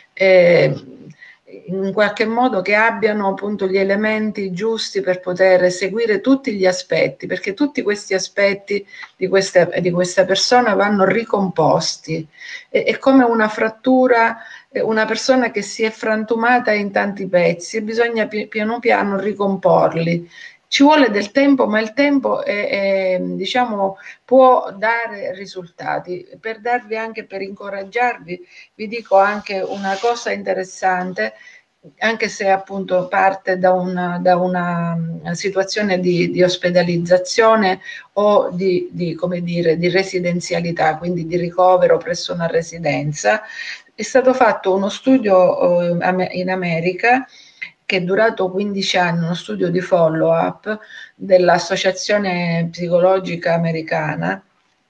in qualche modo che abbiano appunto gli elementi giusti per poter seguire tutti gli aspetti, perché tutti questi aspetti di questa persona vanno ricomposti. È come una frattura, una persona che si è frantumata in tanti pezzi e bisogna piano piano ricomporli. Ci vuole del tempo, ma il tempo diciamo, può dare risultati. Per darvi anche, per incoraggiarvi, vi dico anche una cosa interessante, anche se appunto parte da una situazione di ospedalizzazione o come dire, di residenzialità, quindi di ricovero presso una residenza. È stato fatto uno studio in America che è durato 15 anni, uno studio di follow-up dell'Associazione Psicologica Americana,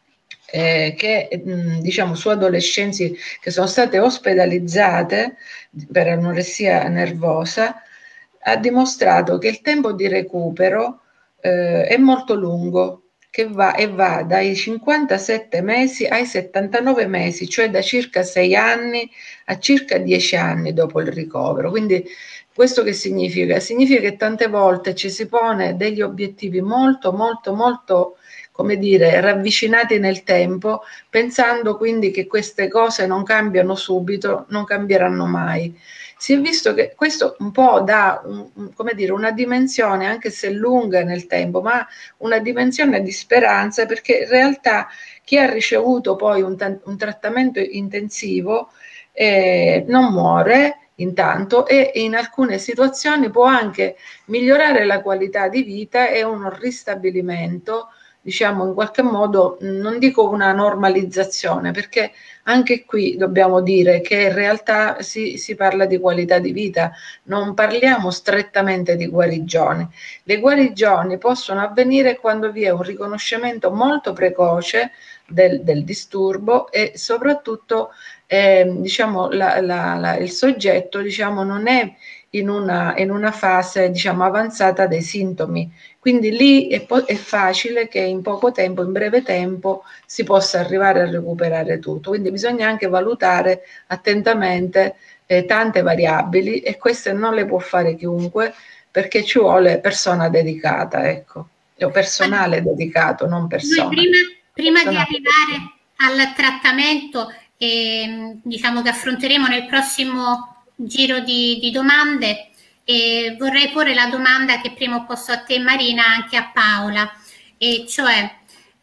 che diciamo su adolescenti che sono state ospedalizzate per anoressia nervosa, ha dimostrato che il tempo di recupero è molto lungo, che va dai 57 mesi ai 79 mesi, cioè da circa 6 anni a circa 10 anni dopo il ricovero. Quindi questo che significa? Significa che tante volte ci si pone degli obiettivi molto, come dire, ravvicinati nel tempo, pensando quindi che queste cose non cambiano subito, non cambieranno mai. Si è visto che questo un po' dà, come dire, una dimensione, anche se lunga nel tempo, ma una dimensione di speranza, perché in realtà chi ha ricevuto poi un trattamento intensivo non muore intanto e in alcune situazioni può anche migliorare la qualità di vita e un ristabilimento, diciamo in qualche modo, non dico una normalizzazione, perché anche qui dobbiamo dire che in realtà si parla di qualità di vita, non parliamo strettamente di guarigioni. Le guarigioni possono avvenire quando vi è un riconoscimento molto precoce del disturbo e soprattutto diciamo, il soggetto diciamo, non è in una fase diciamo, avanzata dei sintomi. Quindi lì è facile che in poco tempo, in breve tempo, si possa arrivare a recuperare tutto. Quindi bisogna anche valutare attentamente tante variabili e queste non le può fare chiunque perché ci vuole persona dedicata, ecco, o personale dedicato, non persona. Prima di arrivare al trattamento, diciamo che affronteremo nel prossimo giro di domande, vorrei porre la domanda che prima ho posto a te Marina anche a Paola, e cioè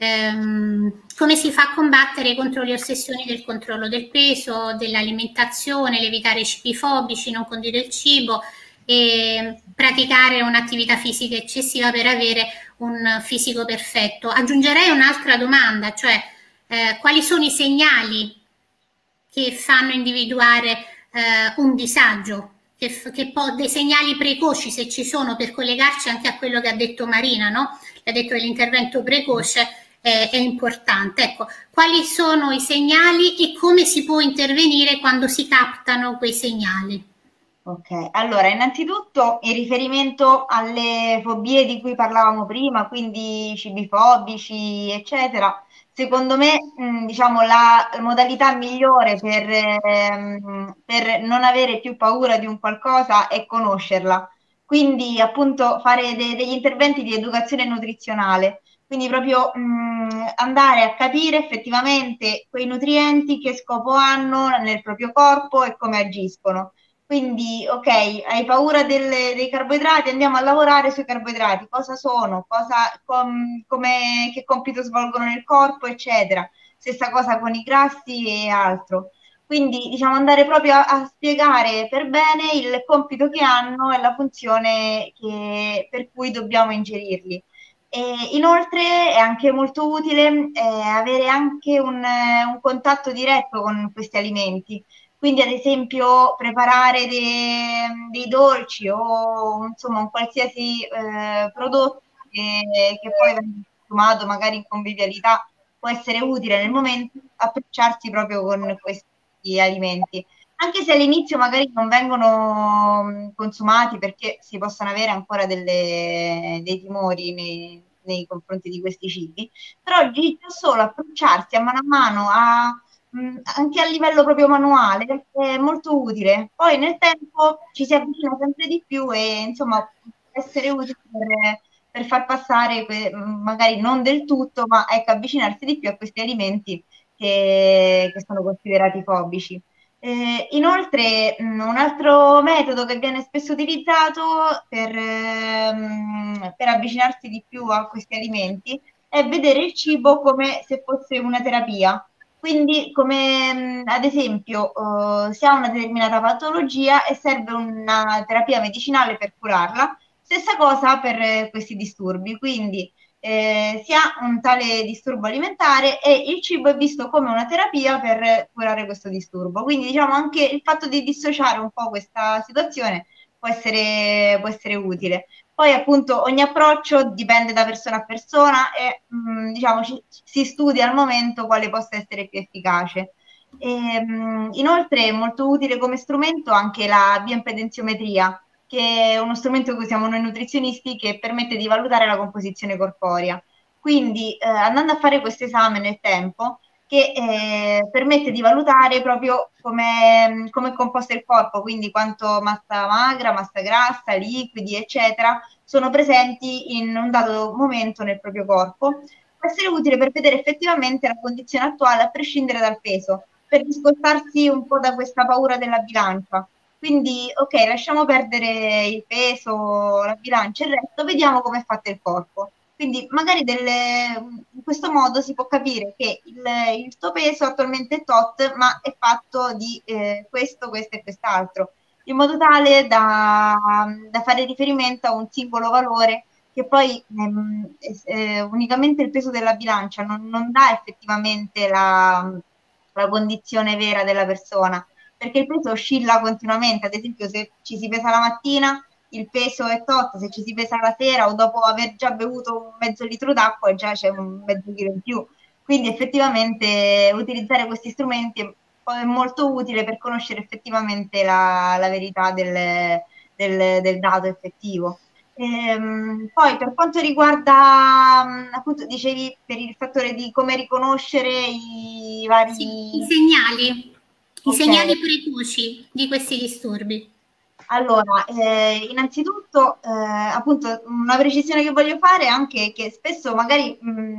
come si fa a combattere contro le ossessioni del controllo del peso, dell'alimentazione, l'evitare i cibi fobici, non condire il cibo e praticare un'attività fisica eccessiva per avere un fisico perfetto. Aggiungerei un'altra domanda, cioè quali sono i segnali che fanno individuare un disagio, dei segnali precoci se ci sono, per collegarci anche a quello che ha detto Marina, no? Ha detto che l'intervento precoce è importante. Ecco, quali sono i segnali e come si può intervenire quando si captano quei segnali? Ok, allora innanzitutto in riferimento alle fobie di cui parlavamo prima, quindi cibi fobici, eccetera, secondo me diciamo la modalità migliore per non avere più paura di un qualcosa è conoscerla. Quindi appunto fare degli interventi di educazione nutrizionale, quindi proprio andare a capire effettivamente quei nutrienti che scopo hanno nel proprio corpo e come agiscono. Quindi, ok, hai paura dei carboidrati, andiamo a lavorare sui carboidrati, cosa sono, che compito svolgono nel corpo, eccetera. Stessa cosa con i grassi e altro. Quindi, diciamo, andare proprio a spiegare per bene il compito che hanno e la funzione per cui dobbiamo ingerirli. E inoltre è anche molto utile avere anche un contatto diretto con questi alimenti. quindi ad esempio preparare dei dolci o insomma un qualsiasi prodotto che poi viene consumato magari in convivialità può essere utile nel momento, approcciarsi proprio con questi alimenti. Anche se all'inizio magari non vengono consumati perché si possono avere ancora dei timori nei confronti di questi cibi, però già solo approcciarsi a mano anche a livello proprio manuale è molto utile. Poi nel tempo ci si avvicina sempre di più e insomma può essere utile per far passare magari non del tutto, ma ecco, avvicinarsi di più a questi alimenti che sono considerati fobici. Inoltre, un altro metodo che viene spesso utilizzato per avvicinarsi di più a questi alimenti è vedere il cibo come se fosse una terapia. Quindi, come ad esempio, si ha una determinata patologia e serve una terapia medicinale per curarla, stessa cosa per questi disturbi. Quindi, si ha un tale disturbo alimentare e il cibo è visto come una terapia per curare questo disturbo. Quindi diciamo anche il fatto di dissociare un po' questa situazione può essere utile. Poi appunto ogni approccio dipende da persona a persona e diciamo si studia al momento quale possa essere più efficace. Inoltre è molto utile come strumento anche la bioimpedenziometria, che è uno strumento che usiamo noi nutrizionisti che permette di valutare la composizione corporea. Quindi andando a fare questo esame nel tempo, che permette di valutare proprio come è composto il corpo, quindi quanto massa magra, massa grassa, liquidi, eccetera, sono presenti in un dato momento nel proprio corpo. Può essere utile per vedere effettivamente la condizione attuale a prescindere dal peso, per discostarsi un po' da questa paura della bilancia. Quindi, ok, lasciamo perdere il peso, la bilancia, il resto, vediamo come è fatto il corpo. Quindi magari in questo modo si può capire che il tuo peso attualmente è tot, ma è fatto di questo, questo e quest'altro, in modo tale da fare riferimento a un singolo valore che poi unicamente il peso della bilancia non dà effettivamente la condizione vera della persona, perché il peso oscilla continuamente. Ad esempio, se ci si pesa la mattina il peso è tot, se ci si pesa la sera o dopo aver già bevuto un mezzo litro d'acqua già c'è un mezzo chilo in più. Quindi effettivamente utilizzare questi strumenti è molto utile per conoscere effettivamente la verità del dato effettivo. Poi per quanto riguarda, appunto, dicevi per il fattore di come riconoscere i vari... Sì, i segnali, okay. I segnali precoci di questi disturbi. Allora, innanzitutto, appunto, una precisione che voglio fare è anche che spesso magari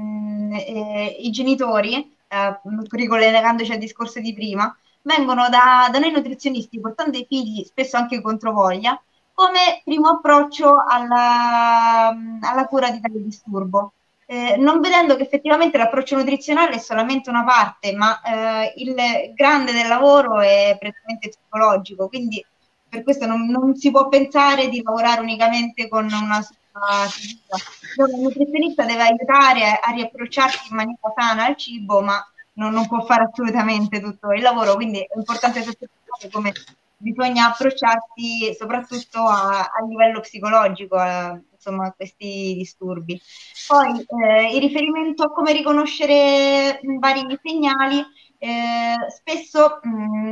i genitori, ricollegandoci al discorso di prima, vengono da noi nutrizionisti portando i figli, spesso anche contro voglia, come primo approccio alla cura di tale disturbo. Non vedendo che effettivamente l'approccio nutrizionale è solamente una parte, ma il grande del lavoro è prettamente psicologico, quindi per questo non si può pensare di lavorare unicamente con una sola figura. Il nutrizionista deve aiutare a riapprocciarsi in maniera sana al cibo, ma non può fare assolutamente tutto il lavoro, quindi è importante sottolineare come bisogna approcciarsi soprattutto a livello psicologico insomma, a questi disturbi. Poi in riferimento a come riconoscere vari segnali, spesso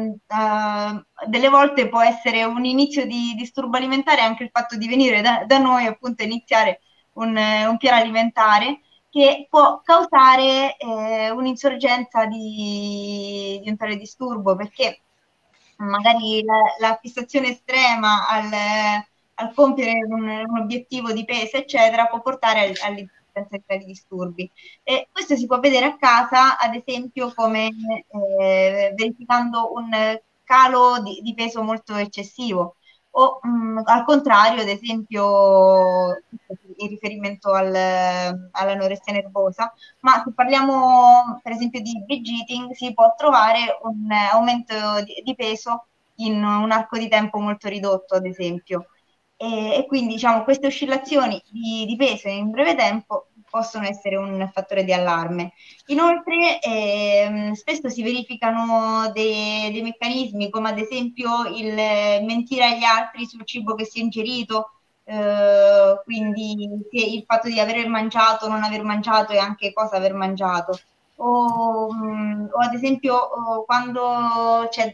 delle volte può essere un inizio di disturbo alimentare anche il fatto di venire da noi, appunto, iniziare un piano alimentare che può causare un'insorgenza di un tale disturbo, perché magari la fissazione estrema al compiere un obiettivo di peso, eccetera, può portare all'esistenza di tali disturbi. E questo si può vedere a casa, ad esempio, come verificando un calo di peso molto eccessivo, o al contrario, ad esempio, in riferimento all'anoressia nervosa, ma se parliamo per esempio di binge eating, si può trovare un aumento di peso in un arco di tempo molto ridotto, ad esempio. E quindi diciamo queste oscillazioni di peso in breve tempo possono essere un fattore di allarme. Inoltre spesso si verificano dei meccanismi come ad esempio il mentire agli altri sul cibo che si è ingerito, quindi il fatto di aver mangiato, non aver mangiato e anche cosa aver mangiato. O ad esempio quando c'è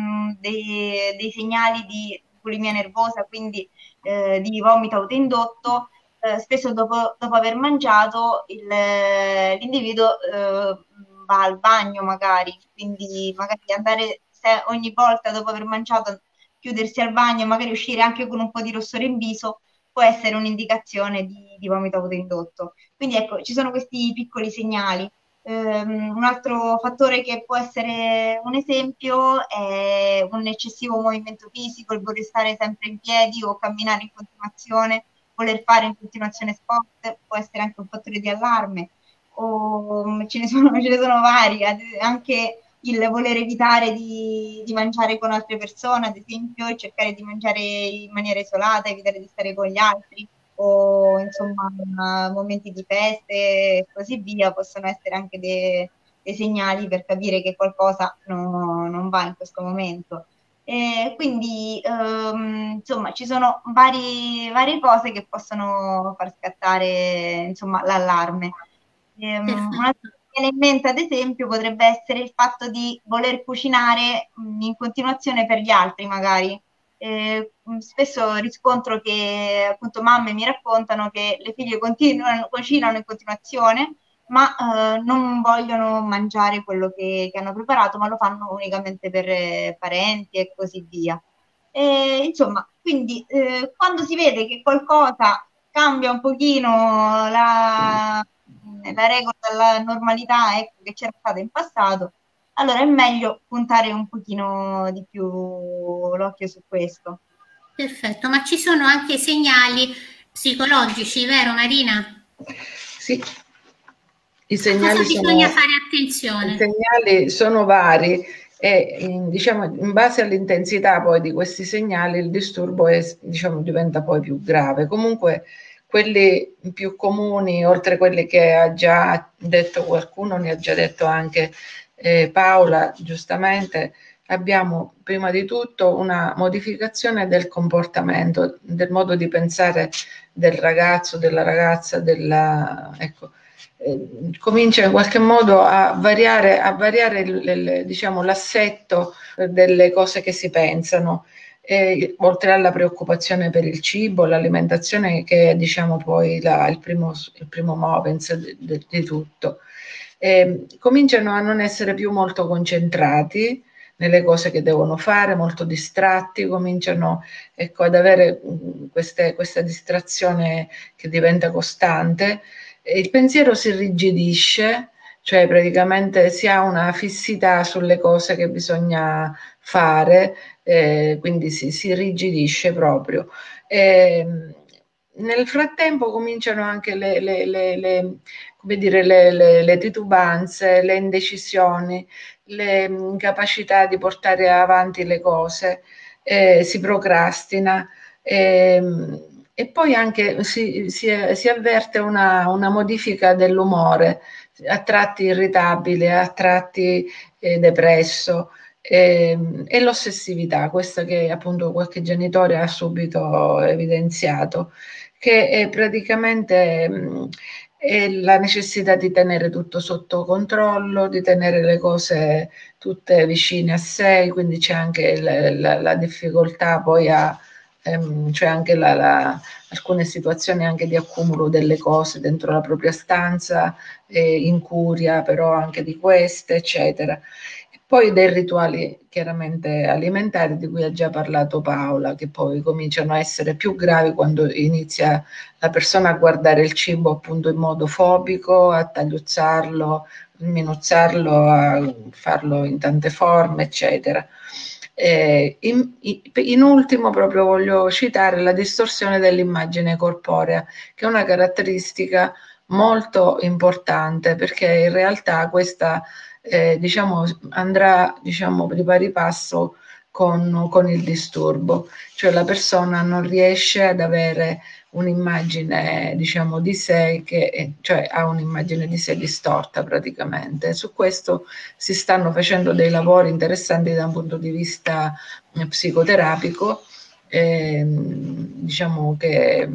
dei segnali di bulimia nervosa, quindi di vomito autoindotto, spesso dopo aver mangiato l'individuo va al bagno magari, quindi magari andare ogni volta dopo aver mangiato, chiudersi al bagno e magari uscire anche con un po' di rossore in viso può essere un'indicazione di vomito autoindotto. Quindi ecco, ci sono questi piccoli segnali. Un altro fattore che può essere un esempio è un eccessivo movimento fisico, il voler stare sempre in piedi o camminare in continuazione, voler fare in continuazione sport, può essere anche un fattore di allarme, o ce ne sono vari, anche il voler evitare di mangiare con altre persone, ad esempio, cercare di mangiare in maniera isolata, evitare di stare con gli altri, o insomma momenti di feste e così via, possono essere anche dei segnali per capire che qualcosa non va in questo momento. Quindi insomma ci sono varie cose che possono far scattare insomma l'allarme. Un altro elemento ad esempio potrebbe essere il fatto di voler cucinare in continuazione per gli altri magari. Spesso riscontro che appunto mamme mi raccontano che le figlie cucinano in continuazione, ma non vogliono mangiare quello che hanno preparato, ma lo fanno unicamente per parenti e così via. Insomma, quindi quando si vede che qualcosa cambia un pochino la regola della normalità, ecco, che c'era stata in passato, allora è meglio puntare un pochino di più l'occhio su questo. Perfetto, ma ci sono anche segnali psicologici, vero Marina? Sì, i segnali bisogna fare attenzione? I segnali sono vari e diciamo in base all'intensità poi di questi segnali il disturbo diventa poi più grave. Comunque quelli più comuni, oltre a quelli che ha già detto qualcuno, ne ha già detto anche Paola, giustamente, abbiamo prima di tutto una modificazione del comportamento, del modo di pensare del ragazzo, della ragazza, ecco, comincia in qualche modo a variare diciamo, l'assetto delle cose che si pensano. Oltre alla preoccupazione per il cibo, l'alimentazione, che è diciamo poi il primo movens di tutto, cominciano a non essere più molto concentrati nelle cose che devono fare, molto distratti, cominciano ecco, ad avere questa distrazione che diventa costante, il pensiero si irrigidisce, cioè praticamente si ha una fissità sulle cose che bisogna fare, quindi si irrigidisce proprio. Nel frattempo cominciano anche le titubanze, le indecisioni, le incapacità di portare avanti le cose, si procrastina. E poi anche si avverte una modifica dell'umore, a tratti irritabile, a tratti depresso, e l'ossessività, questa che appunto qualche genitore ha subito evidenziato, che è praticamente è la necessità di tenere tutto sotto controllo, di tenere le cose tutte vicine a sé, quindi c'è anche la difficoltà poi cioè anche alcune situazioni anche di accumulo delle cose dentro la propria stanza, incuria però anche di queste, eccetera. E poi dei rituali chiaramente alimentari di cui ha già parlato Paola, che poi cominciano a essere più gravi quando inizia la persona a guardare il cibo appunto in modo fobico, a tagliuzzarlo, minuzzarlo, a farlo in tante forme, eccetera. In ultimo proprio voglio citare la distorsione dell'immagine corporea, che è una caratteristica molto importante, perché in realtà questa diciamo, andrà diciamo, di pari passo con il disturbo, cioè la persona non riesce ad avere un'immagine, diciamo, di sé cioè ha un'immagine di sé distorta praticamente. Su questo si stanno facendo dei lavori interessanti da un punto di vista psicoterapico, diciamo che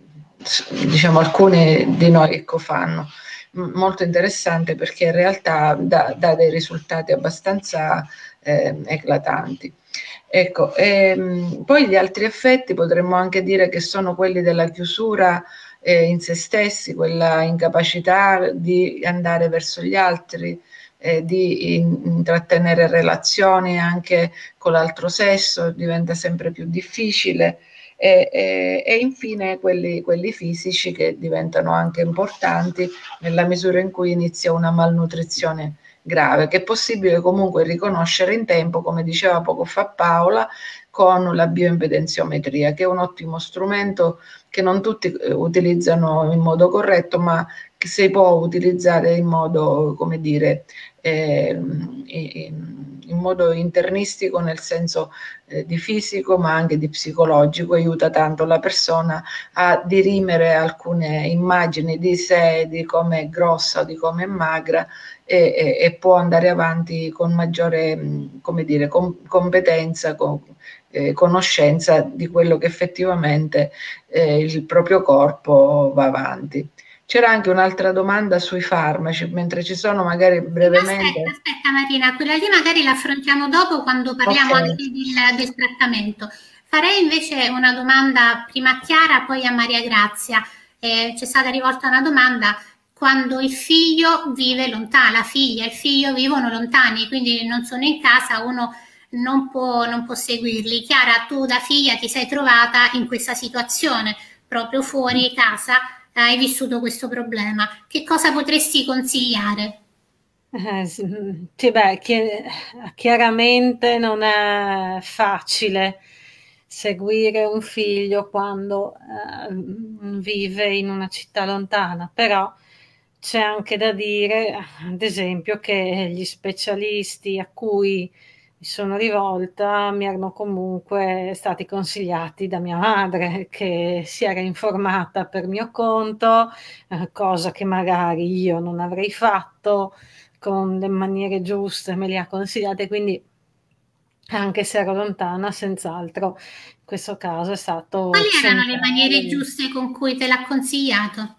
alcuni di noi fanno. Molto interessante, perché in realtà dà dei risultati abbastanza eclatanti. Ecco, poi gli altri effetti potremmo anche dire che sono quelli della chiusura in se stessi, quella incapacità di andare verso gli altri, di intrattenere relazioni anche con l'altro sesso, diventa sempre più difficile. E infine quelli fisici, che diventano anche importanti nella misura in cui inizia una malnutrizione grave, che è possibile comunque riconoscere in tempo, come diceva poco fa Paola, con la bioimpedenziometria, che è un ottimo strumento che non tutti utilizzano in modo corretto, ma che si può utilizzare in modo, come dire, in modo internistico, nel senso di fisico, ma anche di psicologico. Aiuta tanto la persona a dirimere alcune immagini di sé, di come è grossa, di come è magra, e può andare avanti con maggiore, come dire, competenza, conoscenza di quello che effettivamente il proprio corpo va avanti. C'era anche un'altra domanda sui farmaci, mentre ci sono, magari brevemente. Aspetta Marina, quella lì magari la affrontiamo dopo, quando parliamo anche del trattamento. Farei invece una domanda prima a Chiara, poi a Maria Grazia. C'è stata rivolta una domanda: quando il figlio vive lontano, la figlia e il figlio vivono lontani, quindi non sono in casa, uno non può seguirli. Chiara, tu da figlia ti sei trovata in questa situazione, proprio fuori casa, hai vissuto questo problema. Che cosa potresti consigliare? Sì, beh, chiaramente non è facile seguire un figlio quando vive in una città lontana, però c'è anche da dire, ad esempio, che gli specialisti a cui mi sono rivolta mi erano comunque stati consigliati da mia madre, che si era informata per mio conto, cosa che magari io non avrei fatto con le maniere giuste, me li ha consigliate, quindi anche se ero lontana, senz'altro in questo caso è stato Quali erano le centrale. maniere giuste con cui te l'ha consigliato?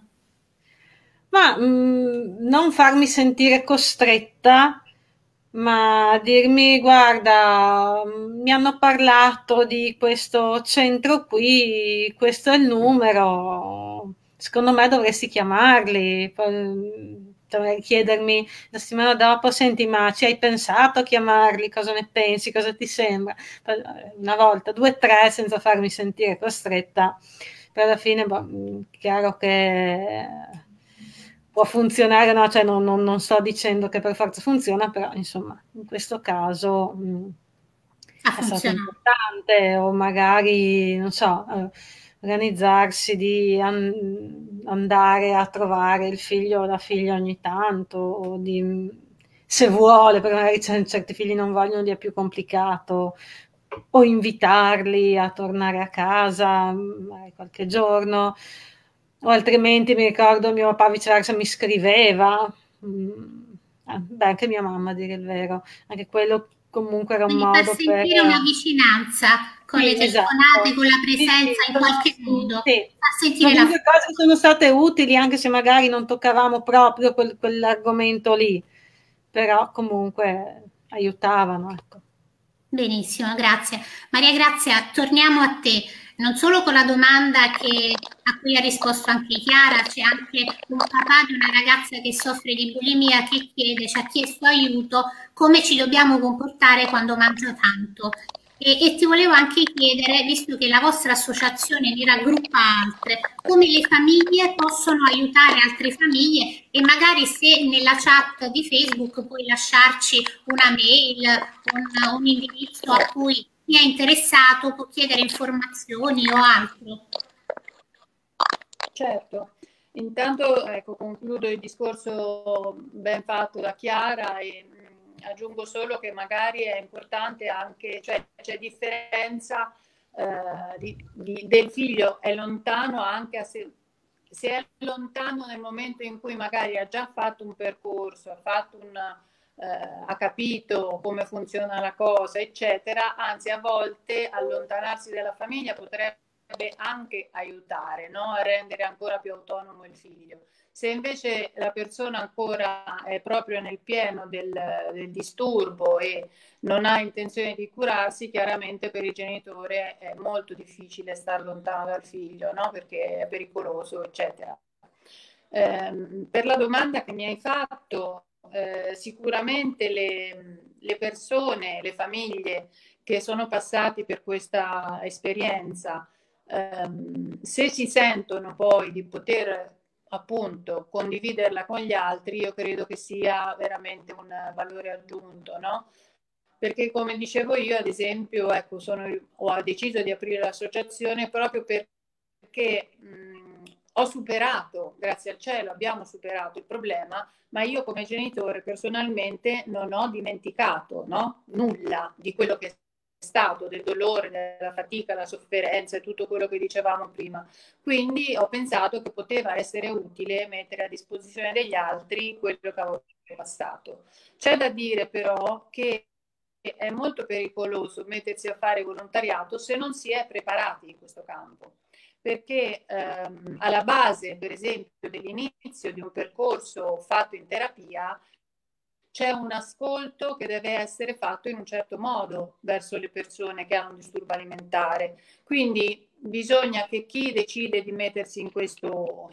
Ma non farmi sentire costretta, ma dirmi: guarda, mi hanno parlato di questo centro qui, questo è il numero, secondo me dovresti chiamarli. Dovrei chiedermi la settimana dopo: senti, ma ci hai pensato a chiamarli? Cosa ne pensi? Cosa ti sembra? Una volta, due, tre, senza farmi sentire costretta. Per alla fine, chiaro che può funzionare, no? Cioè non sto dicendo che per forza funziona, però insomma in questo caso è stato importante, o magari, non so, organizzarsi di andare a trovare il figlio o la figlia ogni tanto, o se vuole, perché magari certi figli non vogliono, è più complicato, o invitarli a tornare a casa magari qualche giorno, o altrimenti mi ricordo mio papà viceversa mi scriveva, beh, anche mia mamma, a dire il vero, anche quello comunque era un modo per sentire una vicinanza con le telefonate, esatto, con la presenza, in qualche modo. Far sentire le cose sono state utili, anche se magari non toccavamo proprio quell'argomento lì, però comunque aiutavano, ecco. Benissimo, grazie. Maria Grazia, torniamo a te. Non solo con la domanda a cui ha risposto anche Chiara, c'è anche un papà di una ragazza che soffre di bulimia che ci ha chiesto aiuto, come ci dobbiamo comportare quando mangia tanto. E ti volevo anche chiedere, visto che la vostra associazione vi raggruppa altre, come le famiglie possono aiutare altre famiglie, e magari se nella chat di Facebook puoi lasciarci una mail, un indirizzo a cui chi è interessato può chiedere informazioni o altro. Certo, intanto ecco, concludo il discorso ben fatto da Chiara e aggiungo solo che magari è importante anche, cioè c'è differenza del figlio è lontano, anche se è lontano nel momento in cui magari ha già fatto un percorso, ha capito come funziona la cosa, eccetera, anzi a volte allontanarsi dalla famiglia potrebbe anche aiutare, no? A rendere ancora più autonomo il figlio. Se invece la persona ancora è proprio nel pieno del disturbo e non ha intenzione di curarsi, chiaramente per il genitore è molto difficile stare lontano dal figlio, no? Perché è pericoloso, eccetera. Per la domanda che mi hai fatto, sicuramente le persone, le famiglie che sono passati per questa esperienza, se si sentono poi di poter appunto condividerla con gli altri, io credo che sia veramente un valore aggiunto, no? Perché come dicevo io, ad esempio, ecco, ho deciso di aprire l'associazione proprio perché ho superato, grazie al cielo, abbiamo superato il problema, ma io come genitore personalmente non ho dimenticato, no? Nulla di quello che è stato, del dolore, della fatica, della sofferenza e tutto quello che dicevamo prima. Quindi ho pensato che poteva essere utile mettere a disposizione degli altri quello che avevo passato. C'è da dire però che è molto pericoloso mettersi a fare volontariato se non si è preparati in questo campo, perché alla base, per esempio, dell'inizio di un percorso fatto in terapia c'è un ascolto che deve essere fatto in un certo modo verso le persone che hanno un disturbo alimentare. Quindi bisogna che chi decide di mettersi in questo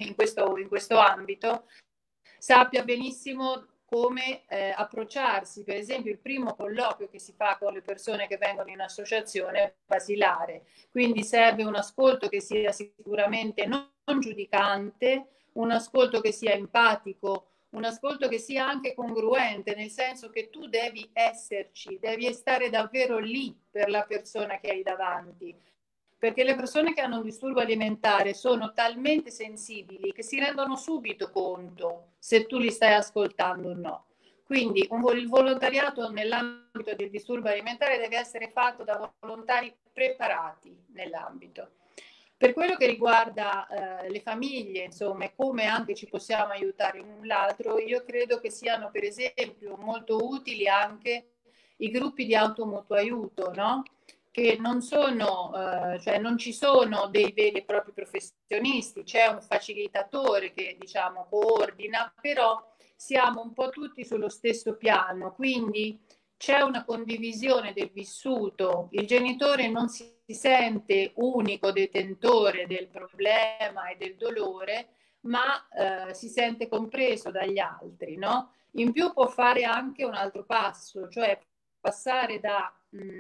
ambito sappia benissimo come approcciarsi. Per esempio, il primo colloquio che si fa con le persone che vengono in associazione è basilare, quindi serve un ascolto che sia sicuramente non giudicante, un ascolto che sia empatico, un ascolto che sia anche congruente, nel senso che tu devi esserci, devi stare davvero lì per la persona che hai davanti, perché le persone che hanno un disturbo alimentare sono talmente sensibili che si rendono subito conto se tu li stai ascoltando o no. Quindi il volontariato nell'ambito del disturbo alimentare deve essere fatto da volontari preparati nell'ambito. Per quello che riguarda le famiglie, insomma, e come anche ci possiamo aiutare l'un l'altro, io credo che siano per esempio molto utili anche i gruppi di automutuo aiuto, no? Che non sono, cioè non ci sono dei veri e propri professionisti, c'è un facilitatore che diciamo coordina, però siamo un po' tutti sullo stesso piano, quindi c'è una condivisione del vissuto, il genitore non si sente unico detentore del problema e del dolore, ma si sente compreso dagli altri, no? In più può fare anche un altro passo, cioè passare da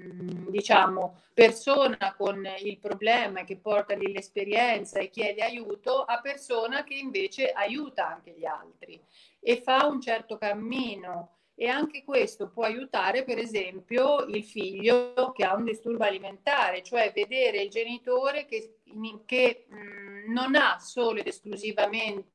diciamo persona con il problema che porta lì l'esperienza e chiede aiuto a persona che invece aiuta anche gli altri e fa un certo cammino. E anche questo può aiutare, per esempio, il figlio che ha un disturbo alimentare, cioè vedere il genitore che non ha solo ed esclusivamente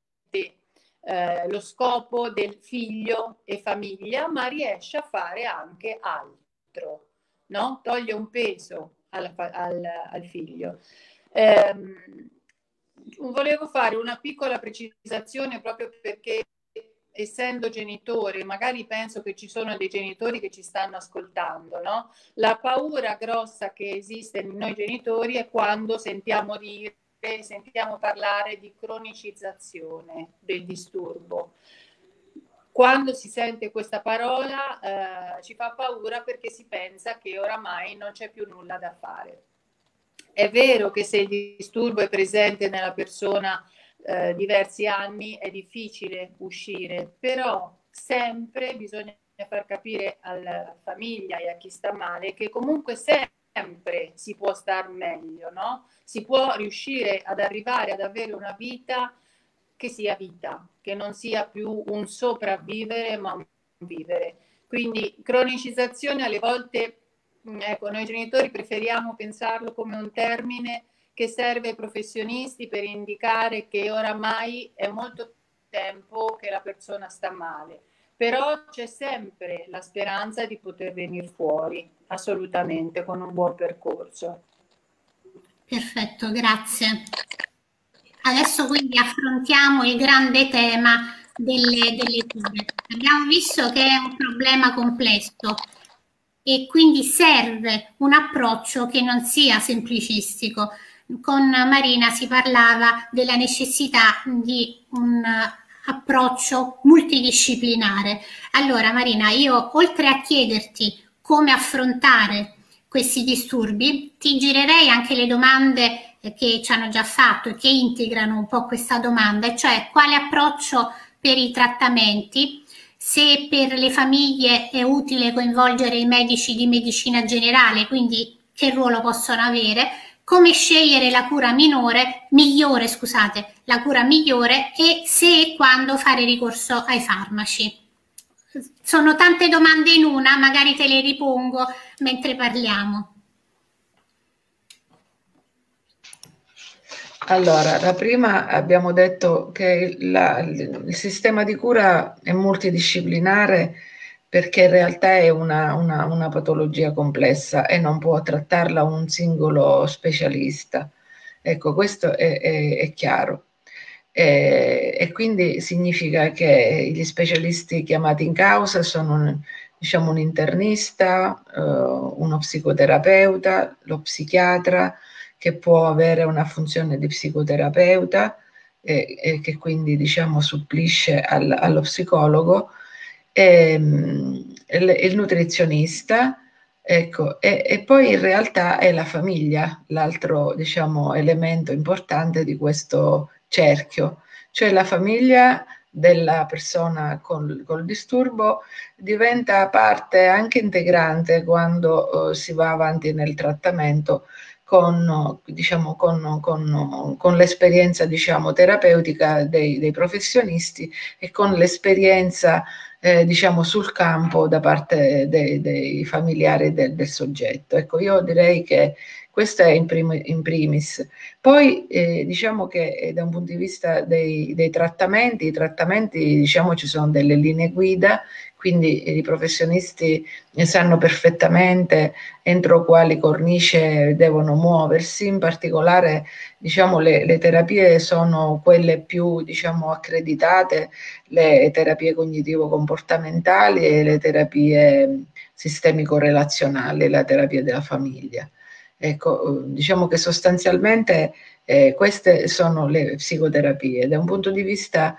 lo scopo del figlio e famiglia, ma riesce a fare anche altro, no? Toglie un peso al figlio. Volevo fare una piccola precisazione proprio perché essendo genitore, magari penso che ci sono dei genitori che ci stanno ascoltando, no? La paura grossa che esiste in noi genitori è quando sentiamo parlare di cronicizzazione del disturbo. Quando si sente questa parola ci fa paura perché si pensa che oramai non c'è più nulla da fare. È vero che se il disturbo è presente nella persona diversi anni è difficile uscire, però sempre bisogna far capire alla famiglia e a chi sta male che comunque sempre si può star meglio, no? Si può riuscire ad arrivare ad avere una vita che sia vita, che non sia più un sopravvivere ma un vivere. Quindi cronicizzazione alle volte, ecco, noi genitori preferiamo pensarlo come un termine che serve ai professionisti per indicare che oramai è molto tempo che la persona sta male, però c'è sempre la speranza di poter venire fuori, assolutamente, con un buon percorso. Perfetto, grazie. Adesso quindi affrontiamo il grande tema delle cure. Abbiamo visto che è un problema complesso e quindi serve un approccio che non sia semplicistico. Con Marina si parlava della necessità di un approccio multidisciplinare. Allora Marina, io oltre a chiederti come affrontare questi disturbi, ti girerei anche le domande che ci hanno già fatto e che integrano un po' questa domanda, cioè quale approccio per i trattamenti, se per le famiglie è utile coinvolgere i medici di medicina generale, quindi che ruolo possono avere, come scegliere la cura migliore, la cura migliore e se e quando fare ricorso ai farmaci. Sono tante domande in una, magari te le ripongo mentre parliamo. Allora, la prima abbiamo detto che il sistema di cura è multidisciplinare perché in realtà è una patologia complessa e non può trattarla un singolo specialista. Ecco, questo è chiaro. E quindi significa che gli specialisti chiamati in causa sono diciamo un internista, uno psicoterapeuta, lo psichiatra, che può avere una funzione di psicoterapeuta e che quindi diciamo supplisce allo psicologo, il nutrizionista, ecco, e poi in realtà è la famiglia l'altro diciamo elemento importante di questo cerchio, cioè la famiglia della persona col disturbo diventa parte anche integrante quando si va avanti nel trattamento con l'esperienza diciamo, terapeutica dei professionisti e con l'esperienza diciamo, sul campo da parte dei familiari del soggetto. Ecco, io direi che questo è in primis. Poi diciamo che da un punto di vista dei trattamenti, diciamo ci sono delle linee guida, quindi i professionisti sanno perfettamente entro quali cornice devono muoversi, in particolare diciamo le terapie sono quelle più diciamo accreditate, le terapie cognitivo-comportamentali e le terapie sistemico-relazionali, la terapia della famiglia. Ecco, diciamo che sostanzialmente queste sono le psicoterapie. Da un punto di vista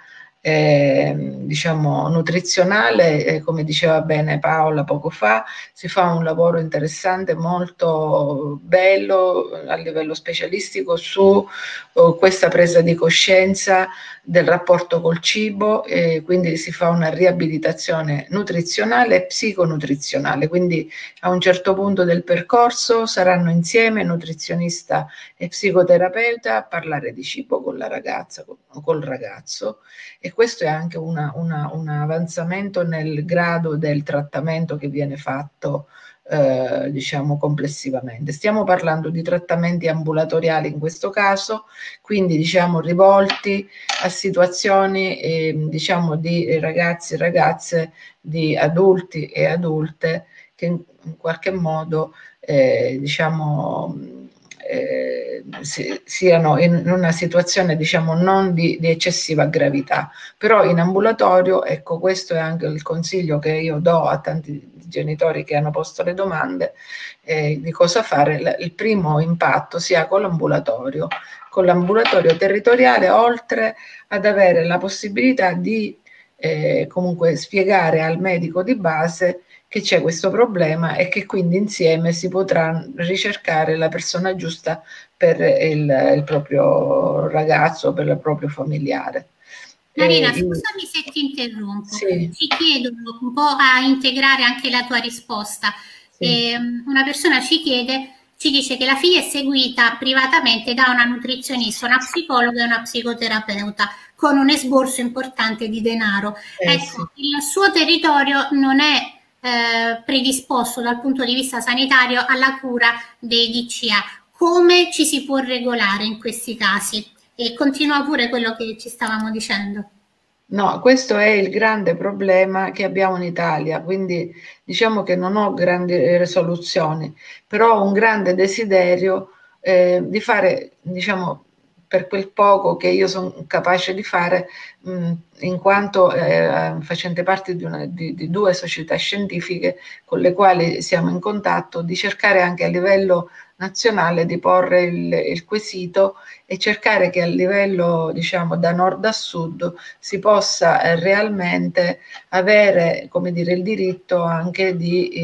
diciamo nutrizionale, come diceva bene Paola poco fa, si fa un lavoro interessante, molto bello a livello specialistico su questa presa di coscienza del rapporto col cibo, quindi si fa una riabilitazione nutrizionale e psiconutrizionale, quindi a un certo punto del percorso saranno insieme nutrizionista e psicoterapeuta a parlare di cibo con la ragazza, col ragazzo, e questo è anche un avanzamento nel grado del trattamento che viene fatto diciamo complessivamente. Stiamo parlando di trattamenti ambulatoriali in questo caso, quindi diciamo rivolti a situazioni diciamo di ragazzi e ragazze, di adulti e adulte che in qualche modo diciamo siano in una situazione diciamo non di eccessiva gravità, però in ambulatorio, ecco, questo è anche il consiglio che io do a tanti genitori che hanno posto le domande di cosa fare. Il primo impatto si ha con l'ambulatorio territoriale, oltre ad avere la possibilità di comunque spiegare al medico di base che c'è questo problema e che quindi insieme si potrà ricercare la persona giusta per il proprio ragazzo, per il proprio familiare. Marina, scusami se ti interrompo, sì. Ci chiedono un po' a integrare anche la tua risposta. Sì. Una persona ci dice che la figlia è seguita privatamente da una nutrizionista, una psicologa e una psicoterapeuta con un esborso importante di denaro. Ecco, sì. Il suo territorio non è predisposto dal punto di vista sanitario alla cura dei DCA. Come ci si può regolare in questi casi? E continua pure quello che ci stavamo dicendo. No, questo è il grande problema che abbiamo in Italia, quindi diciamo che non ho grandi risoluzioni, però ho un grande desiderio di fare, diciamo, per quel poco che io sono capace di fare, in quanto facente parte di 2 società scientifiche con le quali siamo in contatto, di cercare anche a livello nazionale di porre il quesito e cercare che a livello, diciamo, da nord a sud si possa realmente avere, come dire, il diritto anche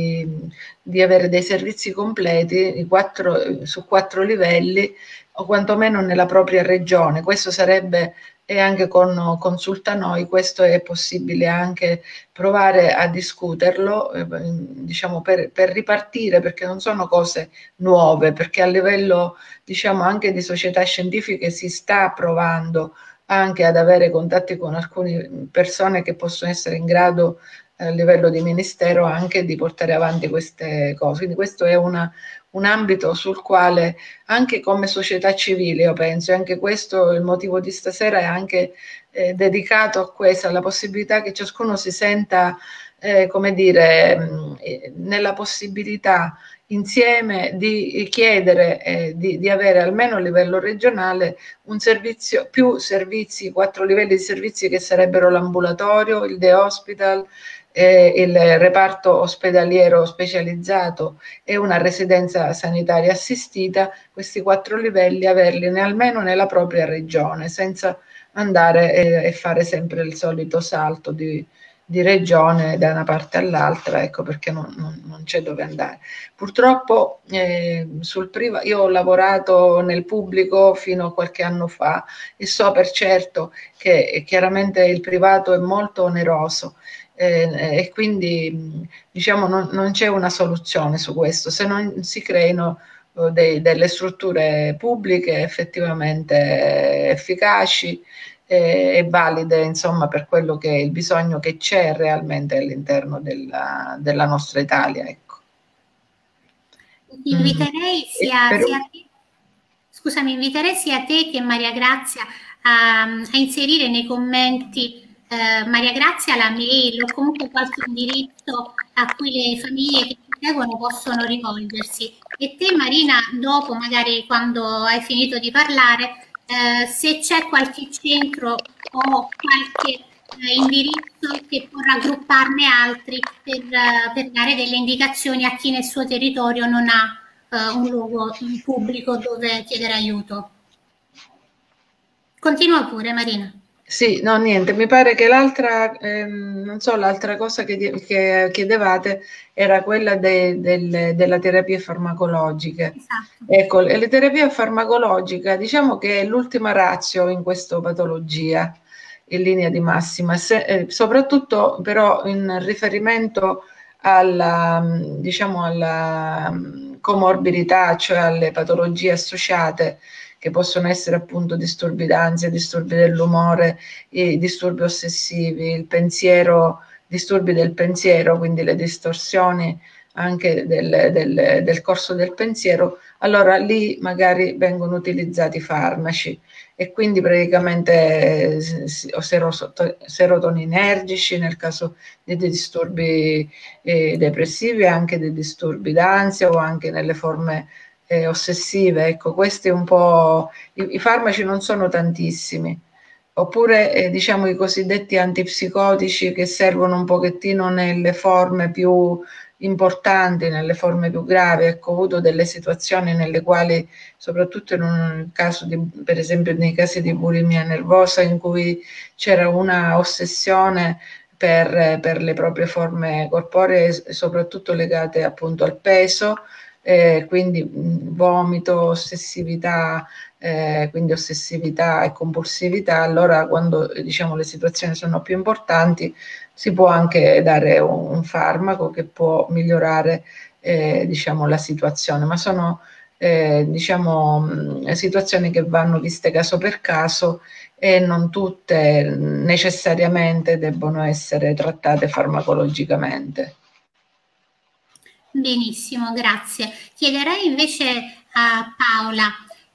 di avere dei servizi completi su 4 livelli, o quantomeno nella propria regione. Questo sarebbe, e anche con Consulta Noi, questo è possibile anche provare a discuterlo, diciamo, per ripartire, perché non sono cose nuove, perché a livello, diciamo, anche di società scientifiche si sta provando anche ad avere contatti con alcune persone che possono essere in grado a livello di ministero anche di portare avanti queste cose. Quindi questo è un ambito sul quale anche come società civile, io penso, e anche questo il motivo di stasera è anche dedicato a questo, alla possibilità che ciascuno si senta, come dire, nella possibilità insieme di chiedere di avere almeno a livello regionale un servizio, più servizi, 4 livelli di servizi che sarebbero l'ambulatorio, il day hospital, il reparto ospedaliero specializzato e una residenza sanitaria assistita, questi 4 livelli averli almeno nella propria regione, senza andare e fare sempre il solito salto di regione da una parte all'altra, ecco, perché non c'è dove andare. Purtroppo io ho lavorato nel pubblico fino a qualche anno fa e so per certo che chiaramente il privato è molto oneroso, e quindi diciamo non c'è una soluzione su questo se non si creino delle strutture pubbliche effettivamente efficaci e valide, insomma, per quello che è il bisogno che c'è realmente all'interno della nostra Italia, ecco. Inviterei inviterei sia te che Maria Grazia a inserire nei commenti Maria Grazia la mail o comunque qualche indirizzo a cui le famiglie che ci seguono possono rivolgersi. E te, Marina, dopo, magari quando hai finito di parlare, se c'è qualche centro o qualche indirizzo che può raggrupparne altri per dare delle indicazioni a chi nel suo territorio non ha un luogo pubblico dove chiedere aiuto. Continua pure, Marina. Sì, no, niente, mi pare che l'altra, non so, l'altra cosa che chiedevate era quella della terapia farmacologica. Esatto. Ecco, le terapie farmacologiche, diciamo che è l'ultima ratio in questa patologia, in linea di massima, soprattutto però in riferimento alla, diciamo, alla comorbidità, cioè alle patologie associate, che possono essere appunto disturbi d'ansia, disturbi dell'umore, i disturbi ossessivi, il pensiero, disturbi del pensiero, quindi le distorsioni anche del corso del pensiero, allora lì magari vengono utilizzati farmaci e quindi praticamente serotoninergici nel caso di disturbi depressivi, anche dei disturbi d'ansia o anche nelle forme ossessive. Ecco, questi un po', i farmaci non sono tantissimi, oppure diciamo i cosiddetti antipsicotici che servono un pochettino nelle forme più importanti, nelle forme più gravi. Ecco, ho avuto delle situazioni nelle quali, soprattutto in un caso per esempio nei casi di bulimia nervosa, in cui c'era una ossessione per le proprie forme corporee, soprattutto legate appunto al peso, quindi vomito, ossessività, quindi ossessività e compulsività. Allora quando diciamo le situazioni sono più importanti si può anche dare un farmaco che può migliorare diciamo la situazione, ma sono diciamo situazioni che vanno viste caso per caso e non tutte necessariamente debbono essere trattate farmacologicamente. Benissimo, grazie. Chiederei invece a Paola,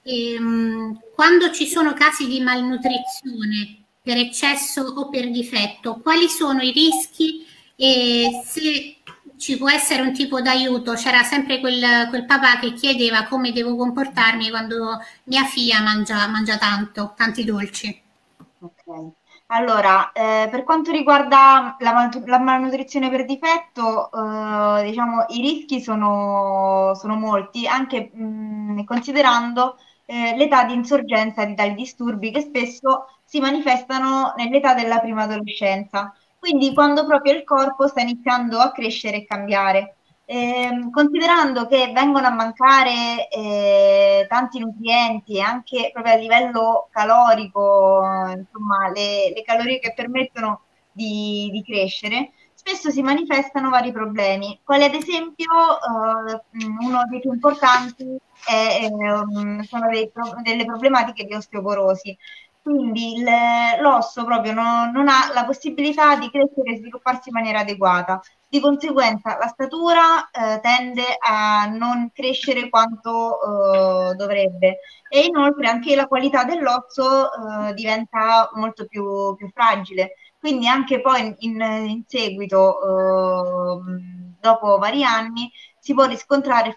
quando ci sono casi di malnutrizione per eccesso o per difetto, quali sono i rischi e se ci può essere un tipo d'aiuto. C'era sempre quel papà che chiedeva come devo comportarmi quando mia figlia mangia tanti dolci. Ok. Allora, per quanto riguarda la malnutrizione per difetto, diciamo, i rischi sono molti, anche considerando l'età di insorgenza di tali disturbi che spesso si manifestano nell'età della prima adolescenza, quindi quando proprio il corpo sta iniziando a crescere e cambiare. Considerando che vengono a mancare tanti nutrienti, anche proprio a livello calorico, insomma, le calorie che permettono di crescere, spesso si manifestano vari problemi, quali ad esempio uno dei più importanti sono delle problematiche di osteoporosi. Quindi l'osso proprio non ha la possibilità di crescere e svilupparsi in maniera adeguata. Di conseguenza la statura tende a non crescere quanto dovrebbe e inoltre anche la qualità dell'osso diventa molto più fragile. Quindi anche poi in seguito, dopo vari anni, si possono riscontrare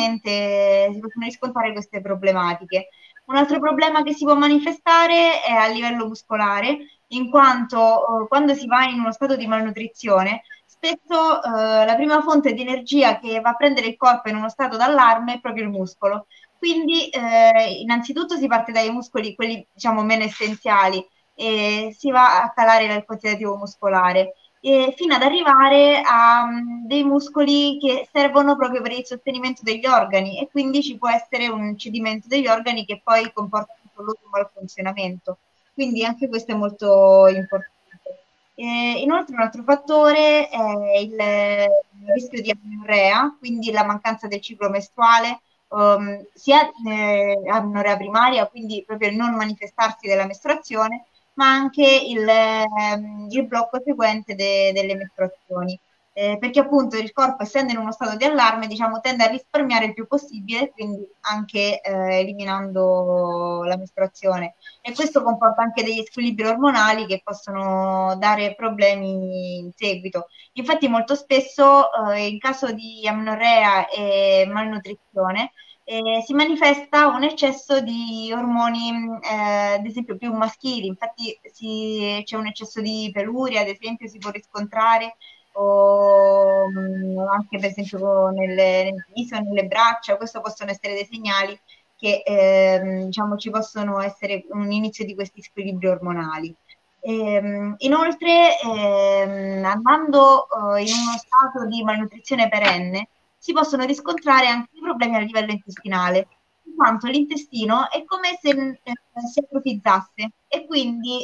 queste problematiche. Un altro problema che si può manifestare è a livello muscolare, in quanto quando si va in uno stato di malnutrizione, spesso la prima fonte di energia che va a prendere il corpo in uno stato d'allarme è proprio il muscolo. Quindi innanzitutto si parte dai muscoli, quelli diciamo meno essenziali, e si va a calare il quantitativo muscolare, fino ad arrivare a dei muscoli che servono proprio per il sostenimento degli organi e quindi ci può essere un cedimento degli organi che poi comporta solo un malfunzionamento. Quindi anche questo è molto importante. Inoltre un altro fattore è il rischio di amenorrea, quindi la mancanza del ciclo mestruale, sia amenorrea primaria, quindi proprio il non manifestarsi della mestruazione, ma anche il blocco seguente delle mestruazioni. Perché appunto il corpo, essendo in uno stato di allarme, diciamo, tende a risparmiare il più possibile, quindi anche eliminando la mestruazione. E questo comporta anche degli squilibri ormonali che possono dare problemi in seguito. Infatti molto spesso in caso di amenorrea e malnutrizione si manifesta un eccesso di ormoni, ad esempio più maschili, infatti c'è un eccesso di peluria, ad esempio si può riscontrare, o anche per esempio nel viso, nelle braccia, questo possono essere dei segnali che diciamo ci possono essere un inizio di questi squilibri ormonali. Inoltre, andando in uno stato di malnutrizione perenne, si possono riscontrare anche problemi a livello intestinale, in quanto l'intestino è come se si atrofizzasse e quindi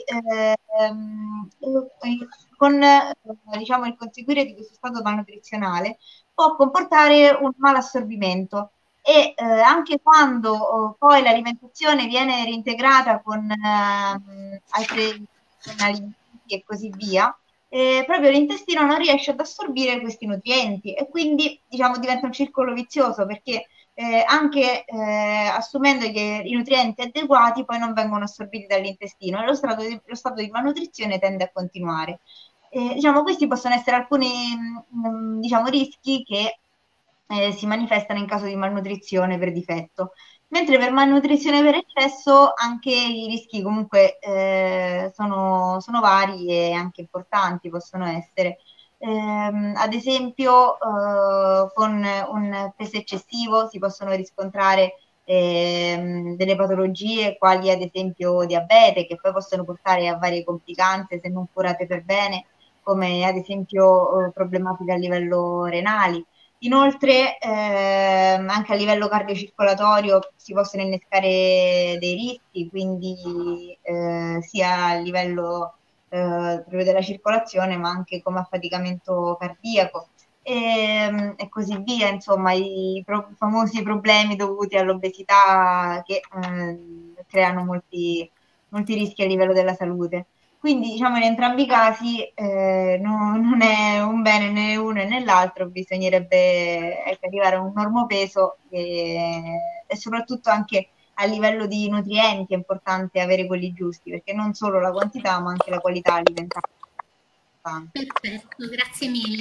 con diciamo, il conseguire di questo stato malnutrizionale può comportare un malassorbimento e anche quando poi l'alimentazione viene reintegrata con altri alimenti e così via, proprio l'intestino non riesce ad assorbire questi nutrienti e quindi diciamo diventa un circolo vizioso perché anche assumendo i nutrienti adeguati poi non vengono assorbiti dall'intestino e lo stato di malnutrizione tende a continuare. Diciamo, questi possono essere alcuni diciamo, rischi che si manifestano in caso di malnutrizione per difetto. Mentre per malnutrizione per eccesso anche i rischi comunque sono vari e anche importanti possono essere. Ad esempio con un peso eccessivo si possono riscontrare delle patologie quali ad esempio diabete che poi possono portare a varie complicanze se non curate per bene, come ad esempio problematiche a livello renali. Inoltre anche a livello cardiocircolatorio si possono innescare dei rischi, quindi sia a livello proprio della circolazione ma anche come affaticamento cardiaco e così via, insomma i famosi problemi dovuti all'obesità che creano molti rischi a livello della salute. Quindi diciamo in entrambi i casi non è un bene né uno né l'altro, bisognerebbe arrivare a un normopeso e soprattutto anche a livello di nutrienti è importante avere quelli giusti, perché non solo la quantità ma anche la qualità alimentare. Perfetto, grazie mille.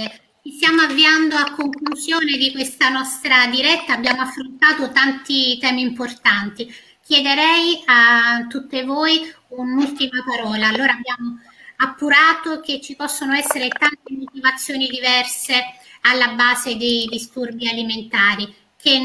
Ci stiamo avviando a conclusione di questa nostra diretta, abbiamo affrontato tanti temi importanti. Chiederei a tutte voi un'ultima parola. Allora abbiamo appurato che ci possono essere tante motivazioni diverse alla base dei disturbi alimentari,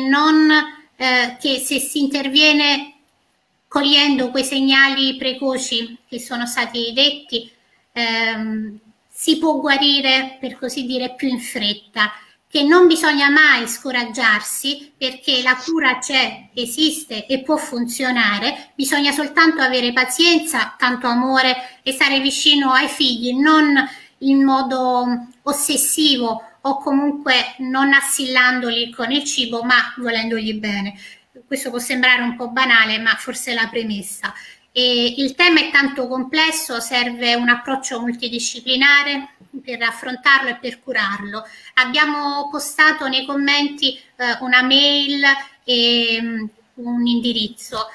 che se si interviene cogliendo quei segnali precoci che sono stati detti, si può guarire, per così dire, più in fretta, che non bisogna mai scoraggiarsi perché la cura c'è, esiste e può funzionare, bisogna soltanto avere pazienza, tanto amore e stare vicino ai figli, non in modo ossessivo o comunque non assillandoli con il cibo, ma volendogli bene. Questo può sembrare un po' banale, ma forse è la premessa. E il tema è tanto complesso, serve un approccio multidisciplinare per affrontarlo e per curarlo. Abbiamo postato nei commenti una mail e un indirizzo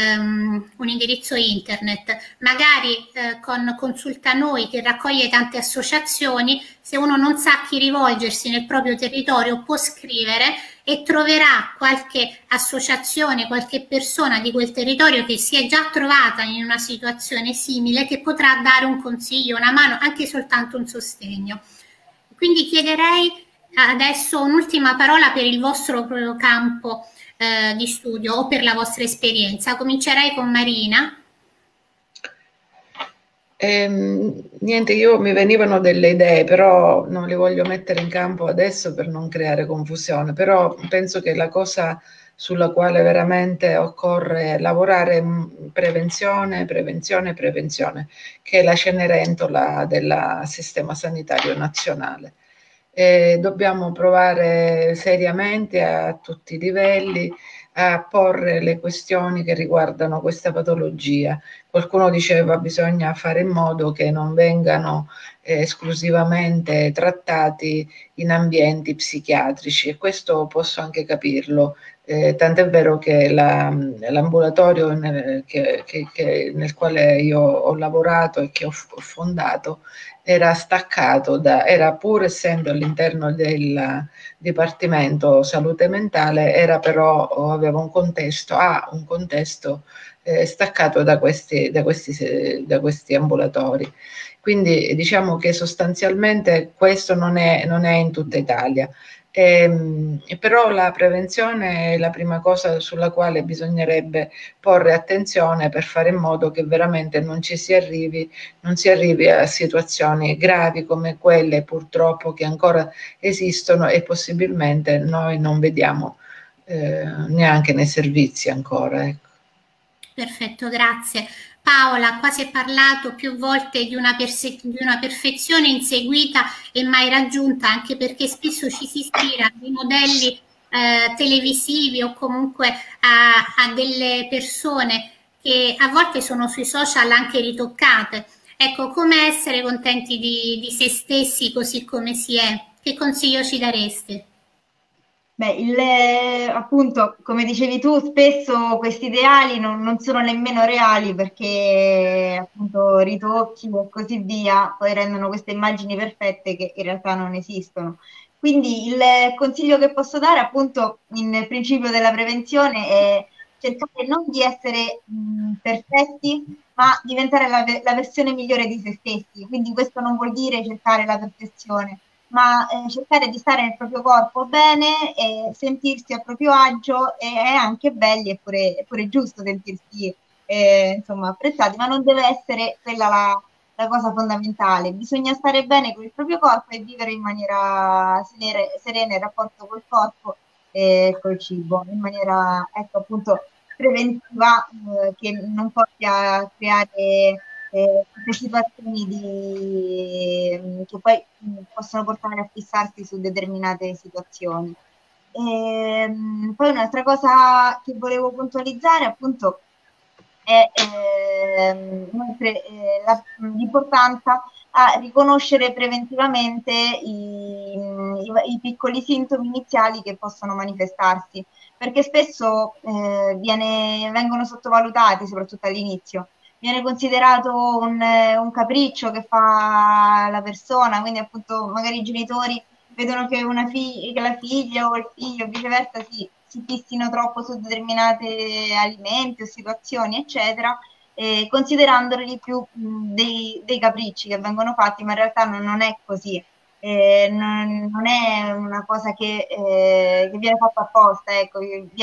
internet, magari con Consulta Noi, che raccoglie tante associazioni. Se uno non sa a chi rivolgersi nel proprio territorio può scrivere e troverà qualche associazione, qualche persona di quel territorio che si è già trovata in una situazione simile, che potrà dare un consiglio, una mano, anche soltanto un sostegno. Quindi chiederei adesso un'ultima parola per il vostro proprio campo di studio o per la vostra esperienza. Comincerei con Marina. Niente, mi venivano delle idee, però non le voglio mettere in campo adesso per non creare confusione, però penso che la cosa sulla quale veramente occorre lavorare è prevenzione, che è la Cenerentola del sistema sanitario nazionale. Dobbiamo provare seriamente a tutti i livelli a porre le questioni che riguardano questa patologia. Qualcuno diceva bisogna fare in modo che non vengano esclusivamente trattati in ambienti psichiatrici, e questo posso anche capirlo. Tant'è vero che l'ambulatorio nel quale io ho lavorato e che ho fondato era staccato era, pur essendo all'interno del Dipartimento Salute Mentale, aveva un contesto staccato da questi ambulatori. Quindi diciamo che sostanzialmente questo non è in tutta Italia. Però la prevenzione è la prima cosa sulla quale bisognerebbe porre attenzione per fare in modo che veramente non si arrivi a situazioni gravi come quelle purtroppo che ancora esistono e possibilmente noi non vediamo neanche nei servizi ancora. Ecco. Perfetto, grazie. Paola, qua si è parlato più volte di una perfezione inseguita e mai raggiunta, anche perché spesso ci si ispira a dei modelli televisivi o comunque a delle persone che a volte sono sui social anche ritoccate. Ecco, come essere contenti di se stessi così come si è? Che consiglio ci daresti? Beh, appunto, come dicevi tu, spesso questi ideali non sono nemmeno reali perché appunto ritocchi e così via poi rendono queste immagini perfette che in realtà non esistono. Quindi il consiglio che posso dare appunto in principio della prevenzione è cercare non di essere perfetti, ma diventare la versione migliore di se stessi. Quindi questo non vuol dire cercare la perfezione, ma cercare di stare nel proprio corpo bene e sentirsi a proprio agio. È anche belli, è pure giusto sentirsi insomma apprezzati, ma non deve essere quella la cosa fondamentale. Bisogna stare bene con il proprio corpo e vivere in maniera serena il rapporto col corpo e col cibo, in maniera ecco appunto preventiva, che non porti a creare situazioni che poi possono portare a fissarsi su determinate situazioni. Poi un'altra cosa che volevo puntualizzare appunto è l'importanza a riconoscere preventivamente i piccoli sintomi iniziali che possono manifestarsi, perché spesso vengono sottovalutati, soprattutto all'inizio. Viene considerato un capriccio che fa la persona, quindi appunto magari i genitori vedono che che la figlia o il figlio viceversa si fissino troppo su determinati alimenti o situazioni, eccetera, considerandoli più dei capricci che vengono fatti, ma in realtà non è così. Non è una cosa che viene fatta apposta, ecco,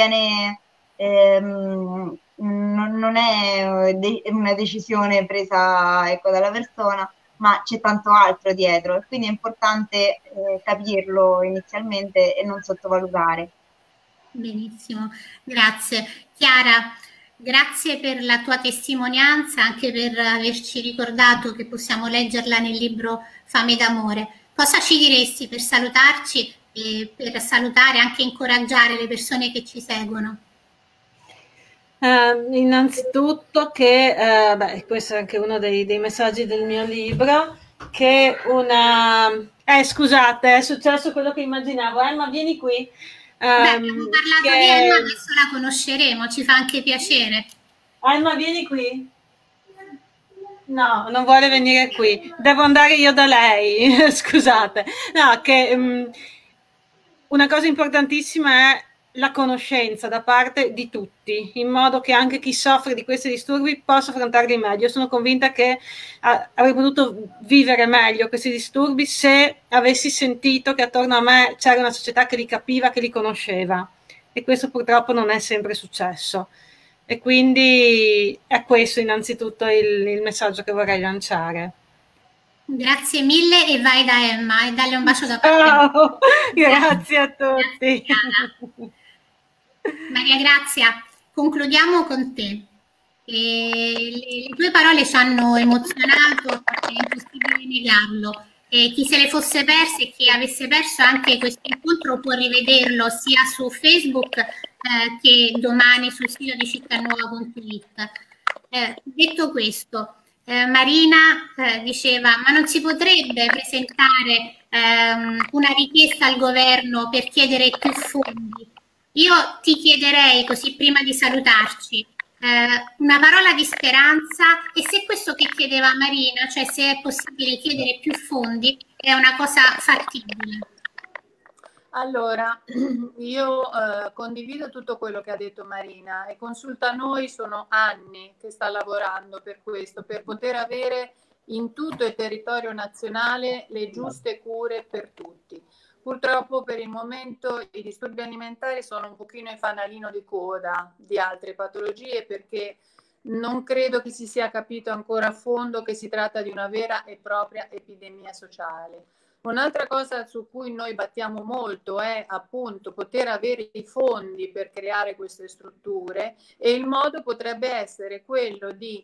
non è una decisione presa, ecco, dalla persona, ma c'è tanto altro dietro, e quindi è importante capirlo inizialmente e non sottovalutare. Benissimo, grazie. Chiara, grazie per la tua testimonianza, anche per averci ricordato che possiamo leggerla nel libro Fame d'amore. Cosa ci diresti per salutarci e per salutare e anche incoraggiare le persone che ci seguono? Innanzitutto che, questo è anche uno dei messaggi del mio libro, che scusate, è successo quello che immaginavo. Emma, vieni qui. Abbiamo parlato di Emma, adesso la conosceremo, ci fa anche piacere. Emma, vieni qui. No, non vuole venire qui. Devo andare io da lei. Scusate. No, che una cosa importantissima è la conoscenza da parte di tutti, in modo che anche chi soffre di questi disturbi possa affrontarli meglio. Sono convinta che avrei potuto vivere meglio questi disturbi se avessi sentito che attorno a me c'era una società che li capiva, che li conosceva, e questo purtroppo non è sempre successo. E quindi è questo innanzitutto il messaggio che vorrei lanciare. Grazie mille, e vai da Emma e dalle un bacio da parte. Grazie a tutti. Grazie, Maria Grazia, concludiamo con te. Le tue parole ci hanno emozionato, è impossibile negarlo. Chi se le fosse perse e chi avesse perso anche questo incontro può rivederlo sia su Facebook che domani sul sito di cittanuova.it. Detto questo, Marina diceva: ma non si potrebbe presentare una richiesta al governo per chiedere più fondi? Io ti chiederei, così prima di salutarci, una parola di speranza, e se questo che chiedeva Marina, cioè se è possibile chiedere più fondi, è una cosa fattibile. Allora, io condivido tutto quello che ha detto Marina, e Consulta Noi sono anni che sta lavorando per questo, per poter avere in tutto il territorio nazionale le giuste cure per tutti. Purtroppo per il momento i disturbi alimentari sono un pochino il fanalino di coda di altre patologie, perché non credo che si sia capito ancora a fondo che si tratta di una vera e propria epidemia sociale. Un'altra cosa su cui noi battiamo molto è appunto poter avere i fondi per creare queste strutture, e il modo potrebbe essere quello di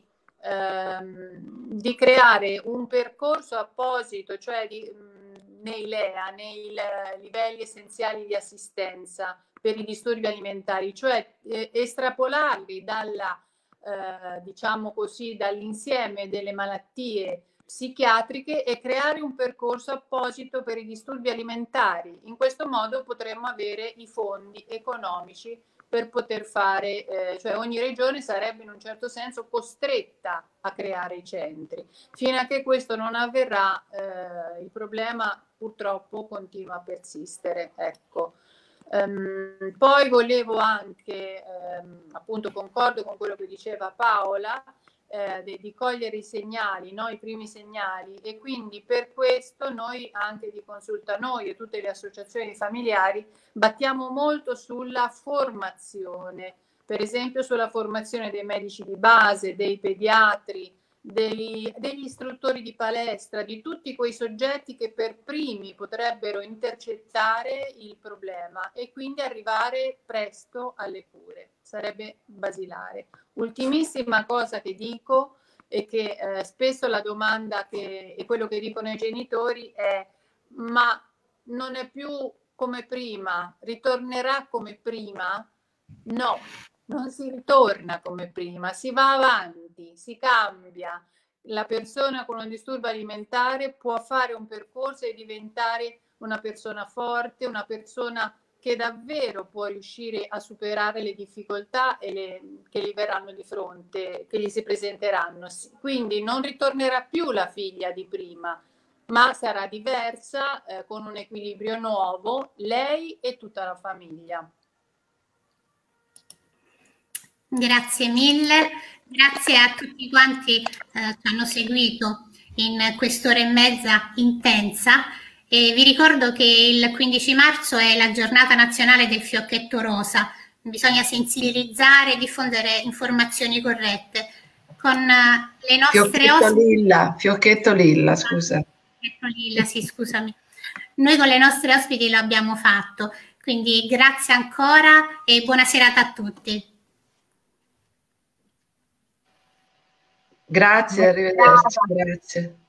creare un percorso apposito, cioè nei LEA, nei livelli essenziali di assistenza per i disturbi alimentari, cioè estrapolarli diciamo così, dall'insieme delle malattie psichiatriche e creare un percorso apposito per i disturbi alimentari. In questo modo potremmo avere i fondi economici per poter fare, cioè ogni regione sarebbe in un certo senso costretta a creare i centri. Fino a che questo non avverrà, il problema purtroppo continua a persistere. Ecco. Poi volevo anche, appunto concordo con quello che diceva Paola, di cogliere i segnali, no? I primi segnali, e quindi per questo noi anche di Consulta Noi e tutte le associazioni familiari battiamo molto sulla formazione, per esempio sulla formazione dei medici di base, dei pediatri, degli istruttori di palestra, di tutti quei soggetti che per primi potrebbero intercettare il problema e quindi arrivare presto alle cure. Sarebbe basilare. Ultimissima cosa che dico, è che spesso la domanda e quello che dicono i genitori è: ma non è più come prima, ritornerà come prima? No, non si ritorna come prima, si va avanti, si cambia. La persona con un disturbo alimentare può fare un percorso e diventare una persona forte, una persona che davvero può riuscire a superare le difficoltà che gli verranno di fronte, che gli si presenteranno. Quindi non ritornerà più la figlia di prima, ma sarà diversa, con un equilibrio nuovo, lei e tutta la famiglia. Grazie mille, grazie a tutti quanti che hanno seguito in quest'ora e mezza intensa, e vi ricordo che il 15 marzo è la giornata nazionale del fiocchetto rosa, bisogna sensibilizzare e diffondere informazioni corrette. Con le nostre Fiocchetto lilla, scusa. Fiocchetto lilla, sì, scusami. Noi con le nostre ospiti lo abbiamo fatto, quindi grazie ancora e buona serata a tutti. Grazie, arrivederci. Grazie.